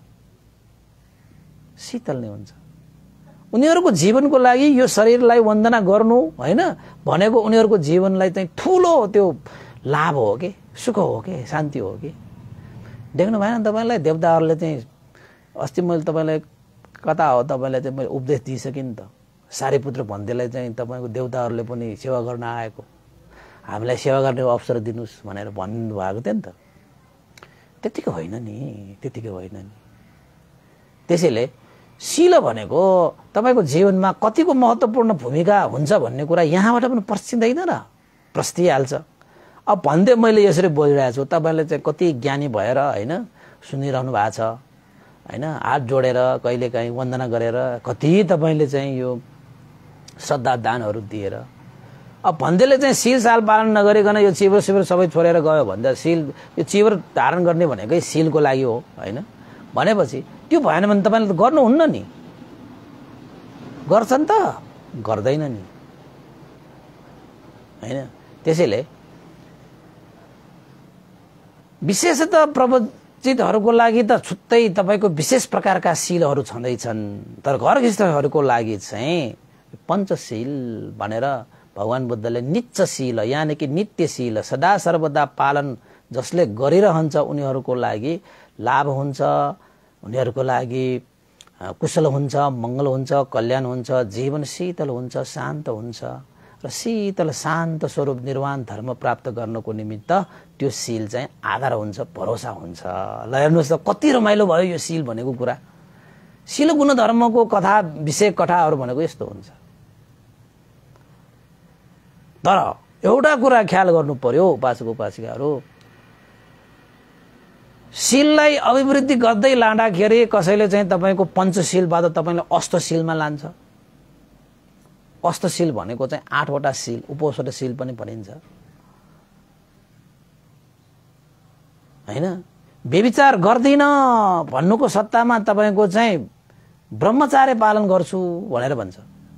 शीतल नै हुन्छ। उनीहरूको जीवनको लागि यो शरीरलाई वन्दना गर्नु हैन भनेको उनीहरूको जीवनलाई चाहिँ ठूलो त्यो लाभ हो कि, सुख हो कि, शान्ति हो कि। देख्नु भएन तपाईलाई देवताहरूले चाहिँ अस्ति मैले तपाईलाई कता हो तपाईलाई चाहिँ मैले उपदेश दिइसकेँ नि त, सारीपुत्र भन्देलाई चाहिँ तपाईको देवताहरूले पनि सेवा गर्न आएको, हामीलाई सेवा गर्ने अवसर दिनुस् भनेर भन्नु भएको थियो नि त। त्यतिकै होइन नि, त्यतिकै होइन नि। त्यसैले शील भनेको तपाईको जीवनमा कतिको महत्त्वपूर्ण भूमिका हुन्छ भन्ने कुरा यहाँबाट पनि पर्सिँदैन र प्रस्तिहाल्छ। अब भन्दै मैले यसरी बोलिरहेको छु, तपाईले चाहिँ कति ज्ञानी भएर हैन सुनिरहनु भएको छ हैन, हात जोडेर कहिलेकाहीँ वन्दना गरेर कति तपाईले चाहिँ यो श्रद्धा दानहरू दिएर, अब भन्दैले चाहिँ शील साल पालन नगरिकन यो चिवर सिवर सबै छोडेर गयो भन्दा यो चिवर धारण गर्ने भनेकै शीलको लागि हो हैन भनेपछि त्यो भएन भने तपाईले त गर्नुहुन्न नि, गर्छन् त, गर्दैन नि हैन। त्यसैले विशेषतः प्रवचितहरूको लागि त छुट्टै तपाईको विशेष प्रकारका शीलहरू छँदैछन्, तर घर गृहस्थहरूको लागि चाहिँ पञ्चशील भनेर भगवान बुद्धले नित्यशील यानि कि नित्यशील सदा सर्वदा पालन जसले गरिरहन्छ उनीहरूको लागि लाभ हुन्छ, उनीहरूको लागि कुशल हुन्छ, मङ्गल हुन्छ, कल्याण हुन्छ, जीवन शीतल हुन्छ, शान्त हुन्छ र शीतल शान्त स्वरूप निर्वाण धर्म प्राप्त गर्नको निमित्त त्यो शील चाहिँ आधार हुन्छ, भरोसा हुन्छ। ल हेर्नुहोस् त कति रमाइलो भयो यो शील भनेको कुरा। शील गुण धर्मको कथा विषय कथाहरू भनेको यस्तो हुन्छ। तर एउटा कुरा ख्याल गर्नु पर्यो उपासक उपासिकाहरू, शीललाई अभिवृद्धि गर्दै लाँदाखेरि कसैले चाहिँ तपाईको पञ्चशीलबाट तपाईले अष्टशीलमा लान्छ। अष्टशील भनेको चाहिँ 8 वटा शील, उपोषण शील पनि भनिन्छ हैन। व्यभिचार गर्दिन भन्नुको सट्टामा तपाईको चाहिँ ब्रह्मचार्य पालन गर्छु भनेर भन्छ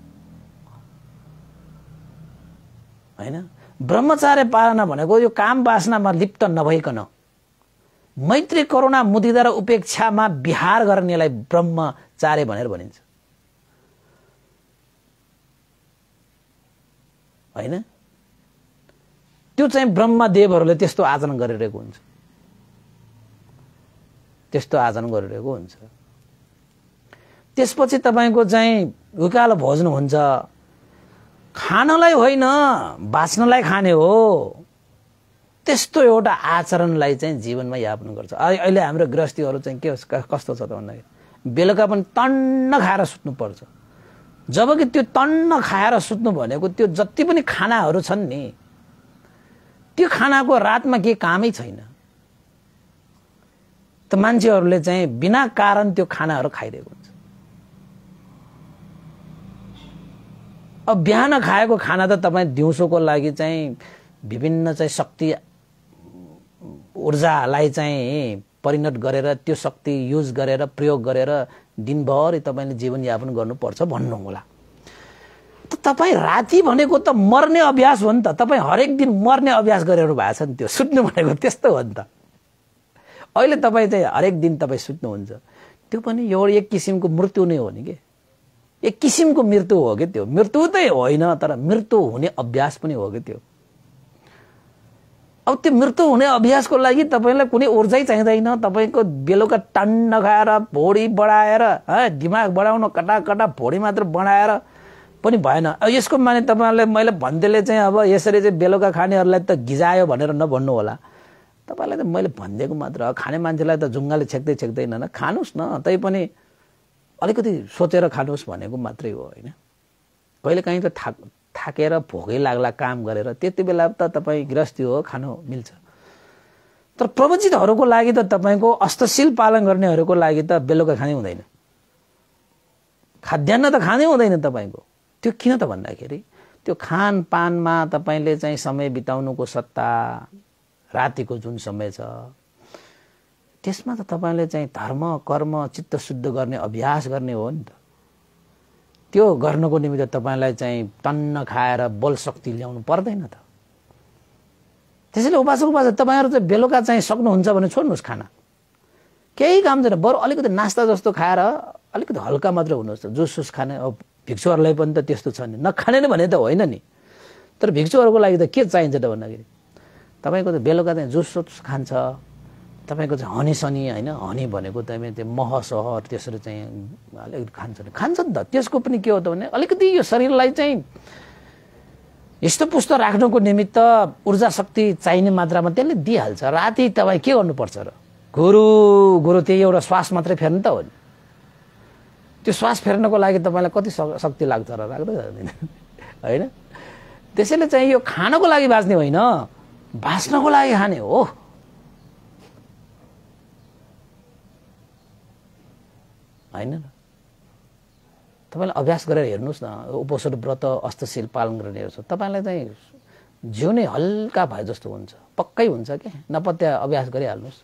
हैन। ब्रह्मचार्य पालना भनेको यो काम वासनामा लिप्त नभइकन मैत्री करुणा मुदिता र उपेक्षामा विहार गर्नेलाई ब्रह्मचार्य भनेर भनिन्छ हैन। त्यो चाहिँ ब्रह्मदेवहरूले त्यस्तो आचरण गरिरहेको हुन्छ, त्यस्तो आचरण गरिरहेको हुन्छ। त्यसपछि तपाईको चाहिँ उकालो भोजन हुन्छ, खानलाई होइन बाँच्नलाई खाने हो, त्यस्तो एउटा आचरणलाई चाहिँ जीवनमा यापन गर्छ। अहिले हाम्रो गृहस्थीहरू चाहिँ के कस्तो छ त भन्दाखेरि बेलुका पनि टन्न खाएर सुत्नुपर्छ, जबकि त्यो टन्न खाएर सुत्नु भनेको त्यो जति पनि खानाहरू छन् नि त्यो खानाको रातमा के कामै छैन, त मान्छेहरूले चाहिँ बिना कारण त्यो खानाहरू खाइरहेको हुन्छ। अब बिहान खाएको खाना त तपाईँ दिउँसोको लागि चाहिँ विभिन्न चाहिँ शक्ति ऊर्जालाई चाहिँ परिणत गरेर त्यो शक्ति युज गरेर प्रयोग गरेर दिनभरि तपाईँले जीवनयापन गर्नुपर्छ भन्नु होला। तपाईँ राति भनेको त मर्ने अभ्यास हो नि त। तपाईँ हरेक दिन मर्ने अभ्यास गरिरहनु भएको छ नि। त्यो सुत्नु भनेको त्यस्तो हो नि त। अहिले तपाईँ चाहिँ हरेक दिन तपाईँ सुत्नुहुन्छ, त्यो पनि एउटा एक किसिमको मृत्यु नै हो नि के। एक किसिमको मृत्यु हो कि त्यो। मृत्यु त होइन, तर मृत्यु हुने अभ्यास पनि हो कि त्यो। अब त्यो मृत्यु हुने अभ्यासको लागि तपाईँलाई कुनै ऊर्जै चाहिँदैन। तपाईँको बेलुका टन्न खाएर भोडी बढाएर दिमाग बढाउन कटा कटा भोडी मात्र बढाएर पनि भएन। अब यसको माने तपाईँलाई मैले भन्दैले चाहिँ अब यसरी चाहिँ बेलुका खानेहरूलाई त गिजायो भनेर नभन्नु होला। तपाईँलाई त मैले भनिदिएको मात्र। खाने मान्छेलाई त जुङ्गाले छेक्दै छेक्दैन न। खानुहोस् न, तै पनि अलिकति सोचेर खानुहोस् भनेको मात्रै हो होइन। कहिलेकाहीँ त थाकेर भोकै लाग्ला काम गरेर, त्यति बेला त तपाईँ गृहस्थी हो, खानु मिल्छ। तर प्रवचितहरूको लागि त तपाईँको अष्टशील पालन गर्नेहरूको लागि त बेलुका खानै हुँदैन, खाद्यान्न त खानै हुँदैन तपाईँको। त्यो किन त भन्दाखेरि त्यो खानपानमा तपाईँले चाहिँ समय बिताउनुको सट्टा रातिको जुन समय छ त्यसमा त तपाईँले चाहिँ धर्म कर्म चित्त शुद्ध गर्ने अभ्यास गर्ने हो नि त। त्यो गर्नको निमित्त तपाईँलाई चाहिँ टन्न खाएर बल शक्ति ल्याउनु पर्दैन त। त्यसैले उपासक तपाईँहरू चाहिँ बेलुका चाहिँ सक्नुहुन्छ भने छोड्नुहोस् खाना, केही काम छैन। बरु अलिकति नास्ता जस्तो खाएर अलिकति हल्का मात्र हुनुहोस्। जुस सुस खाने अब भिक्षुहरूलाई पनि त त्यस्तो छ नि, नखाने नै भने त होइन नि। तर भिक्षुहरूको लागि त के चाहिन्छ त भन्दाखेरि तपाईँको त बेलुका चाहिँ जुस सुस खान्छ, तपाईँको चाहिँ हनी सनी होइन। हनी भनेको तपाईँ त्यो मह सह त्यसरी चाहिँ अलिकति खान्छ नि त। त्यसको पनि के हो त भने अलिकति यो शरीरलाई चाहिँ हृष्टपुष्ट राख्नुको निमित्त ऊर्जा शक्ति चाहिने मात्रामा त्यसले दिइहाल्छ। राति तपाईँ के गर्नुपर्छ र गुरु त्यही एउटा श्वास मात्रै फेर्नु त हो नि। त्यो श्वास फेर्नको लागि तपाईँलाई कति शक्ति लाग्छ र लाग्दै जाँदैन होइन। त्यसैले चाहिँ यो खानको लागि बाँच्ने होइन, बाँच्नको लागि खाने हो। होइन र तपाईँले अभ्यास गरेर हेर्नुहोस् न। उपवास व्रत अष्टशील पालन गरेर हेर्नुहोस्, तपाईँलाई चाहिँ जिउ नै हल्का भए जस्तो हुन्छ, पक्कै हुन्छ क्या। नपत्या अभ्यास गरिहाल्नुहोस्।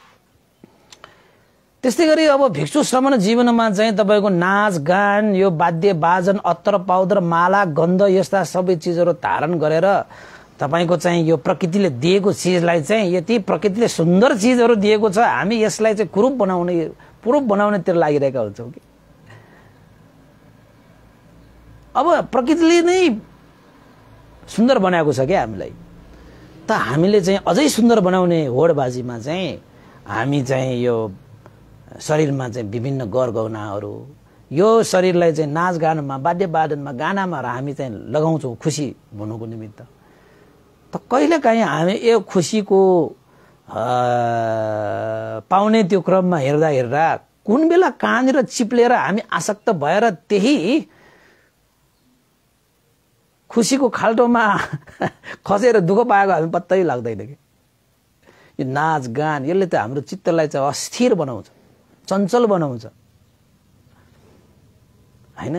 त्यस्तै गरी अब भिक्षु श्रमण जीवनमा चाहिँ तपाईँको नाच गान, यो वाद्य बाजन, अत्तर पाउडर, माला गन्ध यस्ता सबै चिजहरू धारण गरेर तपाईँको चाहिँ यो प्रकृतिले दिएको चिजलाई चाहिँ यति प्रकृतिले सुन्दर चिजहरू दिएको छ, हामी यसलाई चाहिँ कुरूप बनाउनेतिर लागिरहेका हुन्छौँ कि। अब प्रकृतिले नै सुन्दर बनाएको छ क्या हामीलाई, त हामीले चाहिँ अझै सुन्दर बनाउने होडबाजीमा चाहिँ हामी चाहिँ यो शरीरमा चाहिँ विभिन्न गरगहनाहरू, यो शरीरलाई चाहिँ नाचगानमा वाद्यवादनमा गानामा हामी चाहिँ लगाउँछौँ खुसी हुनुको निमित्त। त कहिलेकाहीँ हामी यो खुसीको पाउने त्यो क्रममा हेर्दा कुन बेला कहाँनिर चिप्लेर हामी आसक्त भएर त्यही खुसीको खाल्टोमा खसेर दुःख पाएको हामी पत्तै लाग्दैन कि। यो नाच गान यसले त हाम्रो चित्तलाई चाहिँ अस्थिर बनाउँछ, चञ्चल बनाउँछ होइन।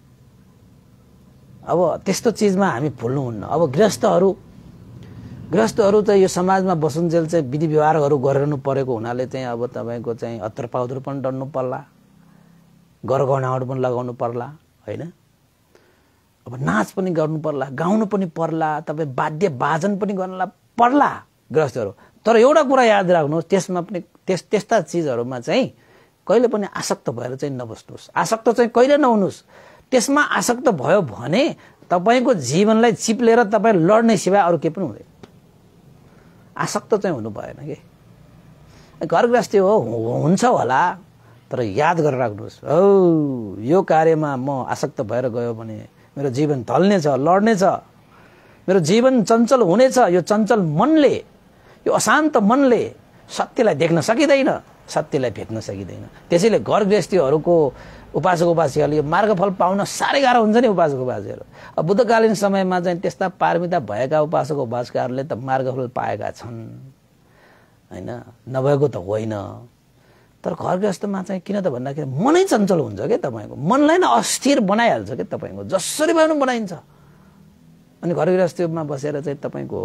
अब त्यस्तो चिजमा हामी भुल्नुहुन्न। अब गृहस्थहरू चाहिँ यो समाजमा बसुन्जेल चाहिँ विधि व्यवहारहरू गरिरहनु परेको हुनाले चाहिँ अब तपाईँको चाहिँ अत्तर पाउडर पनि डन्नु पर्ला, गरगहनाहरू पनि लगाउनु पर्ला होइन। अब नाच पनि गर्नु पर्ला, गाउनु पनि पर्ला, तपाईँ वाद्य बाजन पनि गर्नला पर्ला गृहस्थहरू। तर एउटा कुरा याद राख्नुहोस्, त्यसमा पनि त्यस्ता चिजहरूमा चाहिँ कहिले पनि आसक्त भएर चाहिँ नबस्नुहोस्। आसक्त चाहिँ कहिले नहुनुहोस्। त्यसमा आसक्त भयो भने तपाईँको जीवनलाई चिप्लेर तपाईँ लड्ने सिवाय अरू केही पनि हुँदैन। आसक्त चाहिँ हुनु भएन कि। घर गृहस्थी हो हुन्छ होला, तर याद गरेर राख्नुहोस्, यो कार्यमा म आसक्त भएर गयो भने मेरो जीवन ढल्नेछ, लड्नेछ, मेरो जीवन चञ्चल हुनेछ। यो चञ्चल मनले, यो अशान्त मनले सत्यलाई देख्न सकिँदैन, सत्यलाई भेट्न सकिँदैन। त्यसैले घर गृहस्थीहरूको उपासक उपासीहरूले यो मार्गफल पाउन साह्रै गाह्रो हुन्छ नि उपासक उपासीहरू। अब बुद्धकालीन समयमा चाहिँ त्यस्ता पारमिता भएका उपासक उपासिकाहरूले त मार्गफल पाएका छन् होइन, नभएको त होइन। तर घर गृहस्थमा चाहिँ किन त भन्दाखेरि मनै चञ्चल हुन्छ क्या। तपाईँको मनलाई नै अस्थिर बनाइहाल्छ क्या तपाईँको, जसरी भए पनि बनाइन्छ। अनि घर गृहस्थीमा बसेर चाहिँ तपाईँको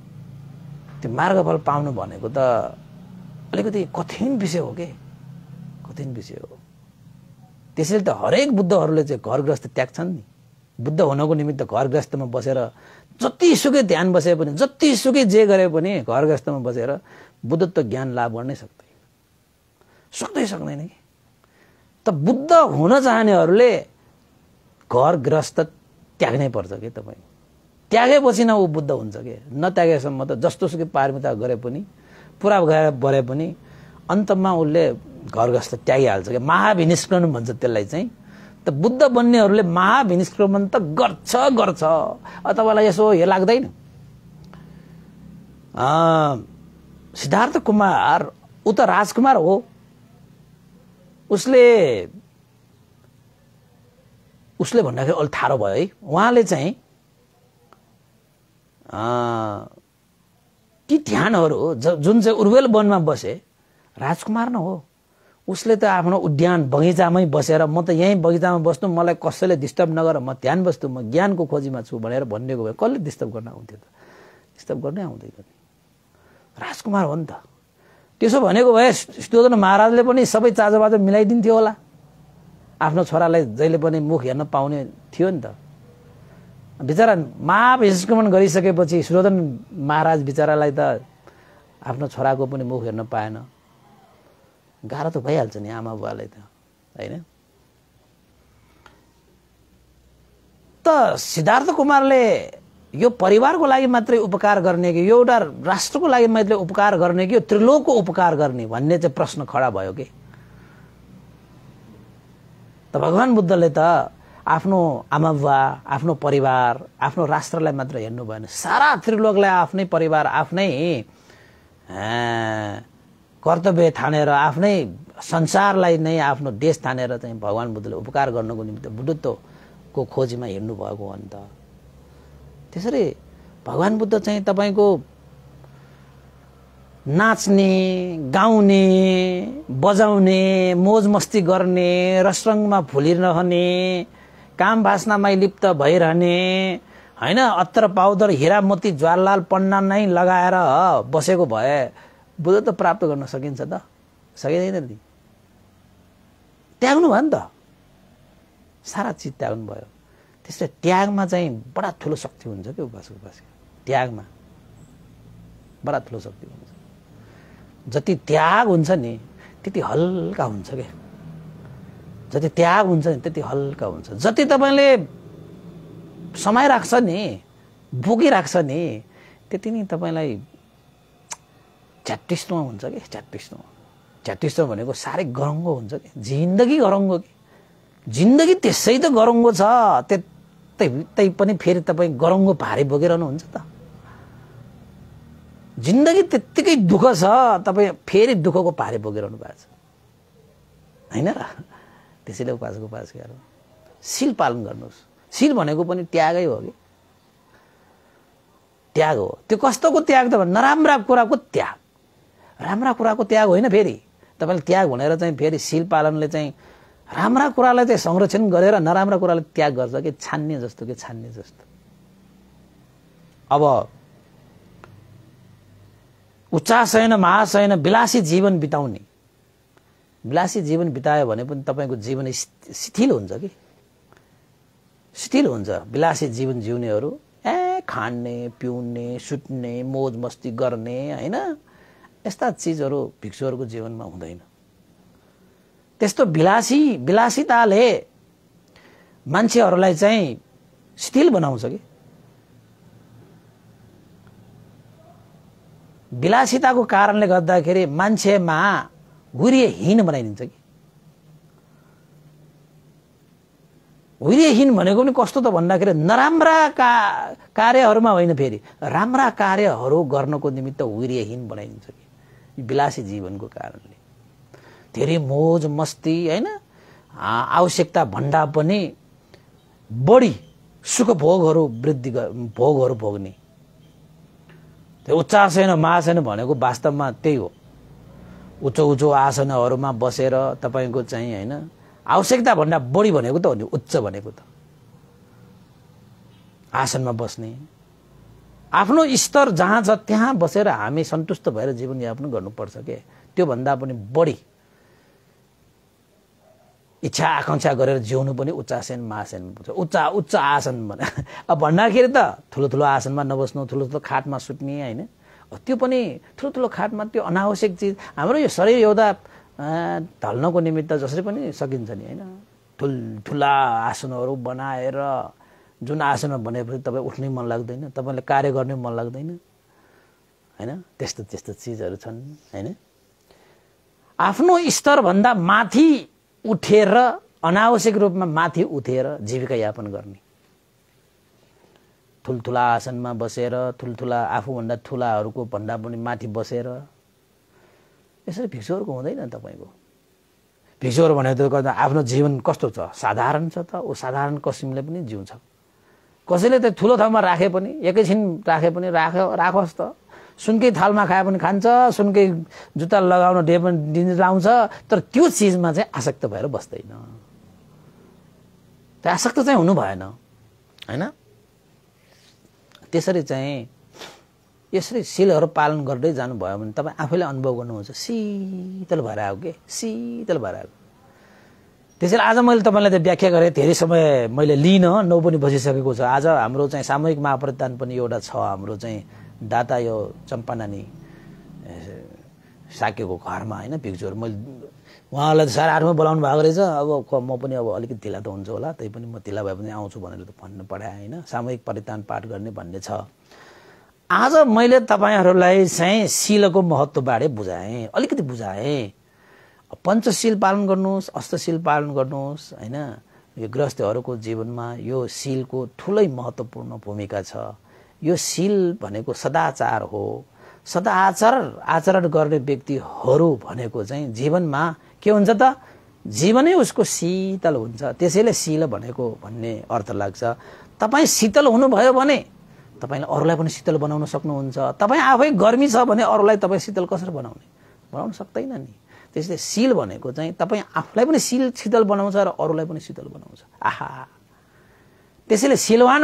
त्यो मार्गफल पाउनु भनेको त अलिकति कठिन विषय हो कि कठिन विषय हो। त्यसैले त हरेक बुद्धहरूले चाहिँ घर गृहस्थ त्याग्छन् नि। बुद्ध हुनको निमित्त घर गृहस्थमा बसेर जतिसुकै ध्यान बसे पनि, जतिसुकै जे गरे पनि घर गृहस्थमा बसेर बुद्धत्व ज्ञान लाभ गर्नै सक्दैन कि। त बुद्ध हुन चाहनेहरूले घर गृहस्थ त्याग्नै पर्छ कि। तपाईँ त्यागेपछि न ऊ बुद्ध हुन्छ कि, नत्यागेसम्म त जस्तोसुकै पारमिता गरे पनि, पुरा गरे पनि अन्तमा उसले घर गृहस्थ त्यागिहाल्छ कि। महाविनिष्क्रमण भन्छ त्यसलाई चाहिँ। त बुद्ध बन्नेहरूले महाविनिष्क्रमण त गर्छ। तपाईँलाई यसो यो लाग्दैन? सिद्धार्थ कुमार ऊ त राजकुमार हो। उसले भन्दाखेरि अलि ठाडो भयो है। उहाँले चाहिँ ती ध्यानहरू जुन चाहिँ उर्वेल वनमा बसे, राजकुमार न हो। उसले त आफ्नो उद्यान बगैँचामै बसेर म त यहीँ बगैँचामा बस्नु, मलाई कसैले डिस्टर्ब नगर, म ध्यान बस्छु, म ज्ञानको खोजीमा छु भनेर भनिएको भए कसले डिस्टर्ब गर्न आउँथ्यो त? डिस्टर्ब गर्नै आउँदैन नि। राजकुमार हो नि त। त्यसो भनेको भए सुयोधन महाराजले पनि सबै चाजोबाजो मिलाइदिन्थ्यो होला। आफ्नो छोरालाई जहिले पनि मुख हेर्न पाउने थियो नि त। बिचरा महाविनिष्क्रमण गरिसकेपछि सुयोधन महाराज बिचरालाई त आफ्नो छोराको पनि मुख हेर्न पाएन। गाह्रो त भइहाल्छ नि आमा बुवालाई त, होइन? त सिद्धार्थ कुमारले यो परिवारको लागि मात्रै उपकार गर्ने कि यो एउटा राष्ट्रको लागि मात्रै उपकार गर्ने कि यो त्रिलोकको उपकार गर्ने भन्ने चाहिँ प्रश्न खडा भयो कि। त भगवान बुद्धले त आफ्नो आमा बुवा, आफ्नो परिवार, आफ्नो राष्ट्रलाई मात्र हेर्नु भएन, सारा त्रिलोकलाई आफ्नै परिवार, आफ्नै कर्तव्य ठानेर, आफ्नै संसारलाई नै आफ्नो देश ठानेर चाहिँ भगवान बुद्धले उपकार गर्नको निमित्त बुद्धत्वको खोजीमा हिँड्नु भएको हो नि त। त्यसरी भगवान बुद्ध चाहिँ तपाईँको नाच्ने, गाउने, बजाउने, मोज मस्ती गर्ने, रसरङमा फुलिरहने, काम वासनामै लिप्त भइरहने, होइन? अत्तर पाउडर हिरा मोती ज्वारलाल पन्ना नै लगाएर बसेको भए बुद्धत्व प्राप्त गर्न सकिन्छ त? सकिँदैन नि। त्याग्नु भयो नि त, सारा चिज त्याग्नु भयो। त्यसले त्यागमा चाहिँ बडा ठुलो शक्ति हुन्छ कि उपासक। त्यागमा बडा ठुलो शक्ति हुन्छ। जति त्याग हुन्छ नि त्यति हल्का हुन्छ के। जति त्याग हुन्छ नि त्यति हल्का हुन्छ। जति तपाईँले समाइराख्छ नि, बोकिराख्छ नि, त्यति नै तपाईँलाई च्याटिस्नो हुन्छ कि। च्याटिस्नो भनेको साह्रै गरङ्गो हुन्छ कि। जिन्दगी गरङ्गो कि। जिन्दगी त्यसै त गरङ्गो छ, त्यही पनि फेरि तपाईँ गरङ्गो भारी बोकिरहनु हुन्छ त? जिन्दगी त्यत्तिकै दुःख छ, तपाईँ फेरि दुःखको भारी बोकिरहनु भएको छ, होइन र? त्यसैले उपासकहरू शील पालन गर्नुहोस्। शील भनेको पनि त्यागै हो कि। त्याग हो। त्यो कस्तोको त्याग त? नराम्रा कुराको त्याग। राम्रा कुराको त्याग होइन। फेरि तपाईँले त्याग भनेर चाहिँ फेरि शील पालनले चाहिँ राम्रा कुरालाई चाहिँ संरक्षण गरेर नराम्रा कुरालाई त्याग गर्छ कि। छान्ने जस्तो। अब उच्चाशयन महाशयन विलासी जीवन बिताउने, विलासी जीवन बितायो भने पनि तपाईँको जीवन शिथिल हुन्छ कि। शिथिल हुन्छ। विलासी जीवन जिउनेहरू खाने, पिउने, सुत्ने, मोज मस्ती गर्ने, होइन? यस्ता चिजहरू भिक्षुहरूको जीवनमा हुँदैन। त्यस्तो विलासिताले मान्छेहरूलाई चाहिँ शिथिल बनाउँछ कि। विलासिताको कारणले गर्दाखेरि मान्छेमा वीर्यहीन बनाइदिन्छ कि। वीर्यहीन भनेको पनि कस्तो त भन्दाखेरि नराम्रा कार्यहरूमा होइन, फेरि राम्रा कार्यहरू गर्नको निमित्त वीर्यहीन बनाइदिन्छ कि। विलासी जीवनको कारणले धेरै मोज मस्ती, होइन? आवश्यकता भन्दा पनि बढी सुख भोगहरू भोग्ने। त्यो उच्चासन महासन भनेको वास्तवमा त्यही हो। उच्च आसनहरूमा बसेर तपाईँको चाहिँ, होइन? आवश्यकता भन्दा बढी भनेको त हो नि उच्च भनेको त। आसनमा बस्ने, आफ्नो स्तर जहाँ छ त्यहाँ बसेर हामी सन्तुष्ट भएर जीवनयापन गर्नुपर्छ के। त्योभन्दा पनि बढी इच्छा आकांक्षा गरेर जिउनु पनि उच्चासन महासन पुग्छ। उच्च आसन भने अब भन्दाखेरि त ठुलो ठुलो आसनमा नबस्नु, ठुलो ठुलो खाटमा सुत्ने होइन, त्यो पनि ठुलो ठुलो खाटमा त्यो अनावश्यक चिज। हाम्रो यो शरीर एउटा ढल्नको निमित्त जसरी पनि सकिन्छ नि होइन। ठुल्ठुला आसनहरू बनाएर जुन आसनमा भनेपछि तपाईँ उठ्नै मन लाग्दैन, तपाईँले कार्य गर्ने मन लाग्दैन होइन। त्यस्तो त्यस्तो चिजहरू छन् होइन। आफ्नो स्तरभन्दा माथि उठेर अनावश्यक रूपमा माथि उठेर जीविका यापन गर्ने, ठुल्ठुला आसनमा बसेर ठुल्ठुला आफूभन्दा ठुलाहरूको भन्दा पनि माथि बसेर यसरी भिक्षुहरूको हुँदैन तपाईँको। भिक्षुहरू भनेको त आफ्नो जीवन कस्तो छ, साधारण छ त, ऊ साधारण किसिमले पनि जिउँछ। कसैले त ठुलो ठाउँमा राखे पनि एकैछिन राखे पनि राखोस् त, सुनकै थालमा खाए पनि खान्छ, सुनकै जुत्ता लगाउन डे पनि लाउँछ, तर त्यो चिजमा चाहिँ आसक्त भएर बस्दैन। त्यो आसक्त चाहिँ हुनु भएन होइन। त्यसरी चाहिँ यसरी सिलहरू पालन गर्दै जानुभयो भने तपाईँ आफैले अनुभव गर्नुहुन्छ, शीतल भएर आयो के, शीतल भएर आयो। त्यसैले आज मैले तपाईँलाई त व्याख्या गरेँ, धेरै समय मैले लिइनँ, 9 पनि बजिसकेको छ। आज हाम्रो चाहिँ सामूहिक महाप्रदान पनि एउटा छ, हाम्रो चाहिँ दाता यो चम्पानानी साकेको घरमा होइन भिक्षुहरू। मैले उहाँलाई त 8:30मा बोलाउनु भएको रहेछ। अब म पनि अब अलिकति ढिला त हुन्छ होला, त्यही पनि म ढिला भए पनि आउँछु भनेर त भन्नु पठाएँ होइन। सामूहिक परितान पाठ गर्ने भन्ने छ। आज मैले तपाईँहरूलाई चाहिँ शीलको महत्त्वबारे बुझाएँ, अलिकति बुझाएँ। पञ्चशील पालन गर्नुहोस्, अष्टशील पालन गर्नुहोस् होइन। यो गृहस्थहरूको जीवनमा यो शीलको ठुलै महत्त्वपूर्ण भूमिका छ। यो शील भनेको सदाचार हो। आचरण गर्ने व्यक्तिहरू भनेको चाहिँ जीवनमा के हुन्छ त, जीवनै उसको शीतल हुन्छ। त्यसैले शील भनेको भन्ने अर्थ लाग्छ। तपाईँ शीतल हुनुभयो भने तपाईँले अरूलाई पनि शीतल बनाउन सक्नुहुन्छ। तपाईँ आफै गर्मी छ भने अरूलाई तपाईँ शीतल कसरी बनाउन सक्दैन नि। त्यसले शील भनेको चाहिँ तपाईँ आफूलाई पनि शीतल बनाउँछ र अरूलाई पनि शीतल बनाउँछ। आहा, त्यसैले सिलवान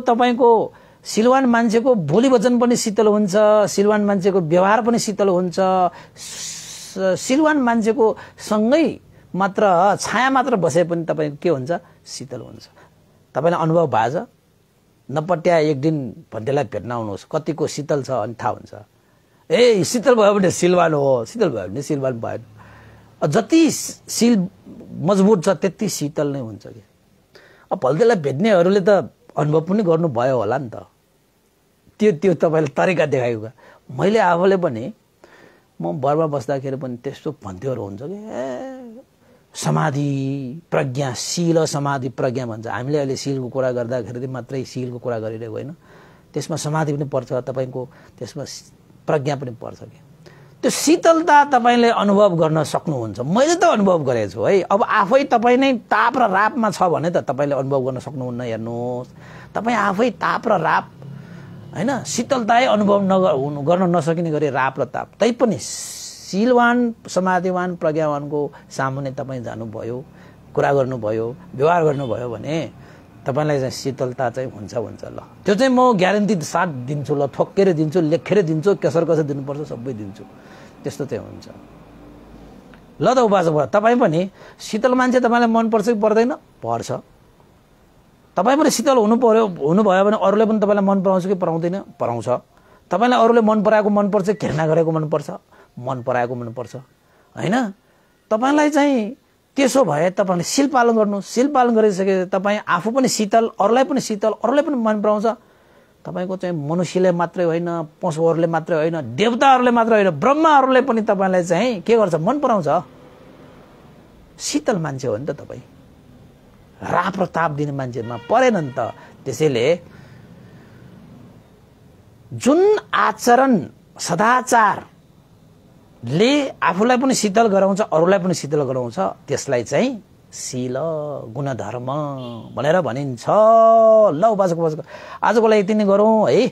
मान्छेको बोली वचन पनि शीतल हुन्छ, सिलवान मान्छेको व्यवहार पनि शीतल हुन्छ। सिलवान मान्छेको सँगै मात्र छाया मात्र बसे पनि तपाईँको के हुन्छ, शीतल हुन्छ। तपाईँलाई अनुभव भएको छ, नपट्या एक दिन भन्टेलाई भेट्न आउनुहोस्, कतिको शीतल छ अनि थाहा हुन्छ। ए शीतल भयो भने सिलवान हो, शीतल भयो भने सिलवान भएन। जति सिल मजबुत छ त्यति शीतल नै हुन्छ कि। अब भल्टेलाई भेट्नेहरूले त अनुभव पनि गर्नुभयो होला नि त, त्यो तपाईँले तरिका देखाएको। मैले आफूले पनि म बरमा बस्दाखेरि पनि त्यस्तो भन्थ्योहरू हुन्छ कि समाधि प्रज्ञा, शील समाधि प्रज्ञा भन्छ। हामीले अहिले शीलको कुरा गर्दाखेरि मात्रै शीलको कुरा गरिरहेको होइन, त्यसमा समाधि पनि पर्छ, तपाईँको त्यसमा प्रज्ञा पनि पर्छ कि। त्यो शीतलता तपाईँले अनुभव गर्न सक्नुहुन्छ। मैले त अनुभव गरेको छु है। अब आफै तपाईँ नै ताप र रापमा छ भने त तपाईँले अनुभव गर्न सक्नुहुन्न। हेर्नुहोस्, तपाईँ आफै ताप र राप होइन, शीतलताै अनुभव गर्न नसकिने गरी राप र ताप, तैपनि शीलवान समाधिवान प्रज्ञावानको सामुन्ने तपाईँ जानुभयो, कुरा गर्नुभयो, व्यवहार गर्नुभयो भने तपाईँलाई चाहिँ शीतलता चाहिँ हुन्छ ल। त्यो चाहिँ म ग्यारेन्टी साथ दिन्छु ल, ठोक्केर दिन्छु, लेखेर दिन्छु, कसर दिनुपर्छ सबै दिन्छु। त्यस्तो चाहिँ हुन्छ ल त। उपासक भयो, तपाईँ पनि शीतल मान्छे तपाईँलाई मनपर्छ कि पर्दैन? पर्छ। तपाईँ पनि शीतल हुनुभयो भने अरूले पनि तपाईँलाई मन पराउँछ कि पराउँदैन? पराउँछ। तपाईँलाई अरूले मन पराएको मनपर्छ, घृणा गरेको मनपर्छ? मन पराएको मनपर्छ होइन। तपाईँलाई चाहिँ त्यसो भए तपाईँले शील पालन गर्नु। शील पालन गरिसके तपाईँ आफू पनि शीतल, अरूलाई पनि शीतल, अरूलाई पनि मन पराउँछ। तपाईँको चाहिँ मनुष्यले मात्रै होइन, पशुहरूले मात्रै होइन, देवताहरूले मात्रै होइन, ब्रह्माहरूले पनि तपाईँलाई चाहिँ के गर्छ, मन पराउँछ। शीतल मान्छे हो नि त तपाईँ, राप र ताप दिने मान्छेमा परेन नि त। त्यसैले जुन आचरण सदाचारले आफूलाई पनि शीतल गराउँछ, अरूलाई पनि शीतल गराउँछ, त्यसलाई चाहिँ शील गुणधर्म भनेर भनिन्छ ल। उपासक आजको लागि यति नै गरौँ है।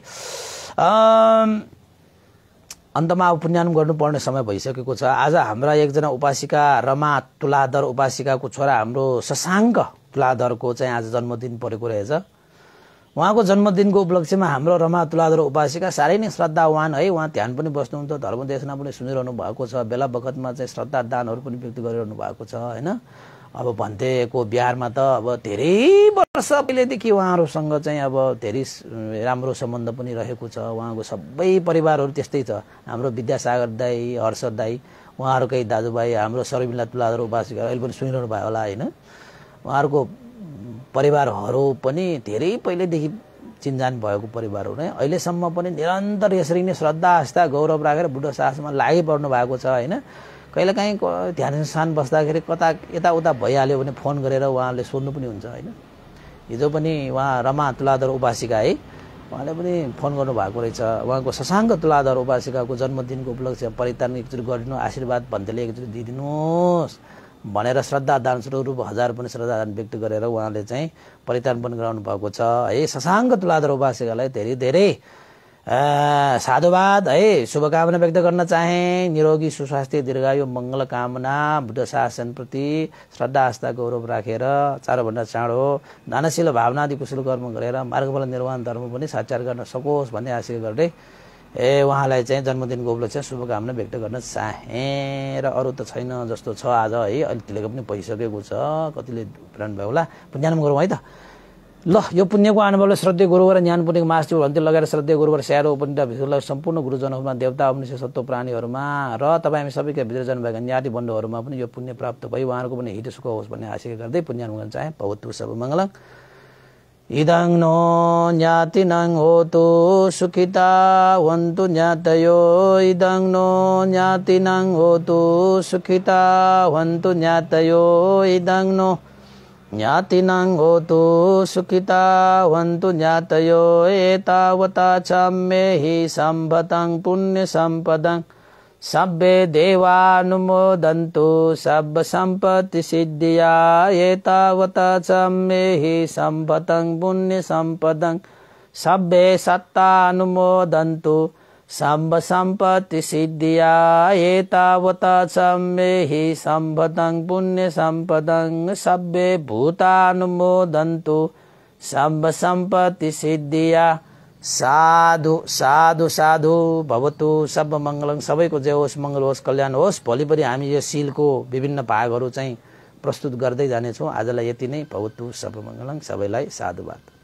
अन्तमा पुण्यानुम गर्नुपर्ने समय भइसकेको छ। आज हाम्रा एकजना उपासिका रमा तुलाधर उपासिकाको छोरा हाम्रो शशाङ्क तुलाधरको चाहिँ आज जन्मदिन परेको रहेछ। उहाँको जन्मदिनको उपलक्ष्यमा हाम्रो रमा तुलाधर उपासिका साह्रै नै श्रद्धावान है। उहाँ ध्यान पनि बस्नुहुन्छ, धर्मदेशना पनि सुनिरहनु भएको छ, बेला बखतमा चाहिँ श्रद्धा दानहरू पनि व्यक्त गरिरहनु भएको छ होइन। अब भन्तेको बिहारमा त अब धेरै वर्ष पहिलेदेखि उहाँहरूसँग चाहिँ अब धेरै राम्रो सम्बन्ध पनि रहेको छ। उहाँको सबै परिवारहरू त्यस्तै छ। हाम्रो विद्यासागर दाई, हर्ष दाई, उहाँहरूकै दाजुभाइ, हाम्रो शर्मिला तुलाधर उपासिका अहिले पनि सुनिरहनु भयो होला होइन। उहाँहरूको परिवारहरू पनि धेरै पहिलेदेखि चिन्जान भएको परिवारहरू नै अहिलेसम्म पनि निरन्तर यसरी नै श्रद्धा आस्था गौरव राखेर बुढो साहसमा लागिपर्नु भएको छ होइन। कहिलेकाहीँ ध्यान स्थान बस्दाखेरि कता यताउता भइहाल्यो भने फोन गरेर उहाँले सोध्नु पनि हुन्छ होइन। हिजो पनि उहाँ रमा तुलाधर उपासिका है, उहाँले पनि फोन गर्नुभएको रहेछ। उहाँको शशाङ्क तुलाधर उपासिकाको जन्मदिनको उपलक्ष्य परितान एकचोटि गरिदिनु, आशीर्वाद भन्तेले एकचोटि दिइदिनुहोस् भनेर श्रद्धा दान स्वरूप 1000 पनि श्रद्धादान व्यक्त गरेर उहाँले चाहिँ परितान पनि गराउनु भएको छ है। शशाङ्क तुलाधर उपासिकालाई धेरै धेरै साधुवाद है, शुभकामना व्यक्त गर्न चाहे। निरोगी सुस्वास्थ्य दीर्घायु मङ्गल कामना बुद्ध शासनप्रति श्रद्धा आस्था गौरव राखेर चाँडोभन्दा चाँडो दानशील भावनादि कुशल कर्म गरेर मार्गफल निर्वाण धर्म पनि साक्षात गर्न सकोस् भन्ने आशा गर्दै उहाँलाई चाहिँ जन्मदिनको उपलक्ष्य शुभकामना व्यक्त गर्न चाहे। र अरू त छैन जस्तो छ आज है। अहिले तिलेको पनि भइसकेको छ, कतिले पुराण भयो होला। पुण्यानुम गरौँ है त। ल यो पुण्यको अनुभवले श्रद्धेय गुरुवर ज्ञान पुण्यको मास्टर भन्थे लगाएर श्रद्धेय गुरुवर स्यारो उपनिता भित्रलाई सम्पूर्ण गुरुजनहरूमा देवता मनुष्य सत्व प्राणीहरूमा र तपाईँ हामी सबैका भित्र जन्मभएका ज्ञाति बन्धुहरूमा पनि यो पुण्य प्राप्त भई उहाँहरूको पनि हित सुख होस् भन्ने आशा गर्दै पुण्यानुम गर्न चाहे। भवतु सब मङ्गलम्। इदं नो ज्ञातिनं होतु सुखिता वन्तु ज्ञातयो। इदं नो ज्ञातिनं होतु सुखिता वन्तु ज्ञातयो। इदं नो ज्ञातिनं होतु सुखिता वन्तु ज्ञातयो। एतावता च मे हि सम्पतं पुण्यसम्पदं सब्बे देवानुमोदन्तु सब सम्पत्ति सिद्धिया। एतावता च मे हि सम्पतं पुण्यसम्पदं सब्बे सत्तानुमोदन्तु सब सम्पत्ति सिद्धिया। एतावता च मे हि सम्पतं पुण्यसम्पदं सब्बे भूतानुमोदन्तु सब सम्पत्ति सिद्धिया। साधु साधु साधु भवतु सब मङ्गलम्। सबैको जय होस्, मङ्गल होस्, कल्याण होस्। भोलि पनि हामी यो सिलको विभिन्न भागहरू चाहिँ प्रस्तुत गर्दै जानेछौँ। आजलाई यति नै। भवतु सब मङ्गलम्। सबैलाई साधुवाद।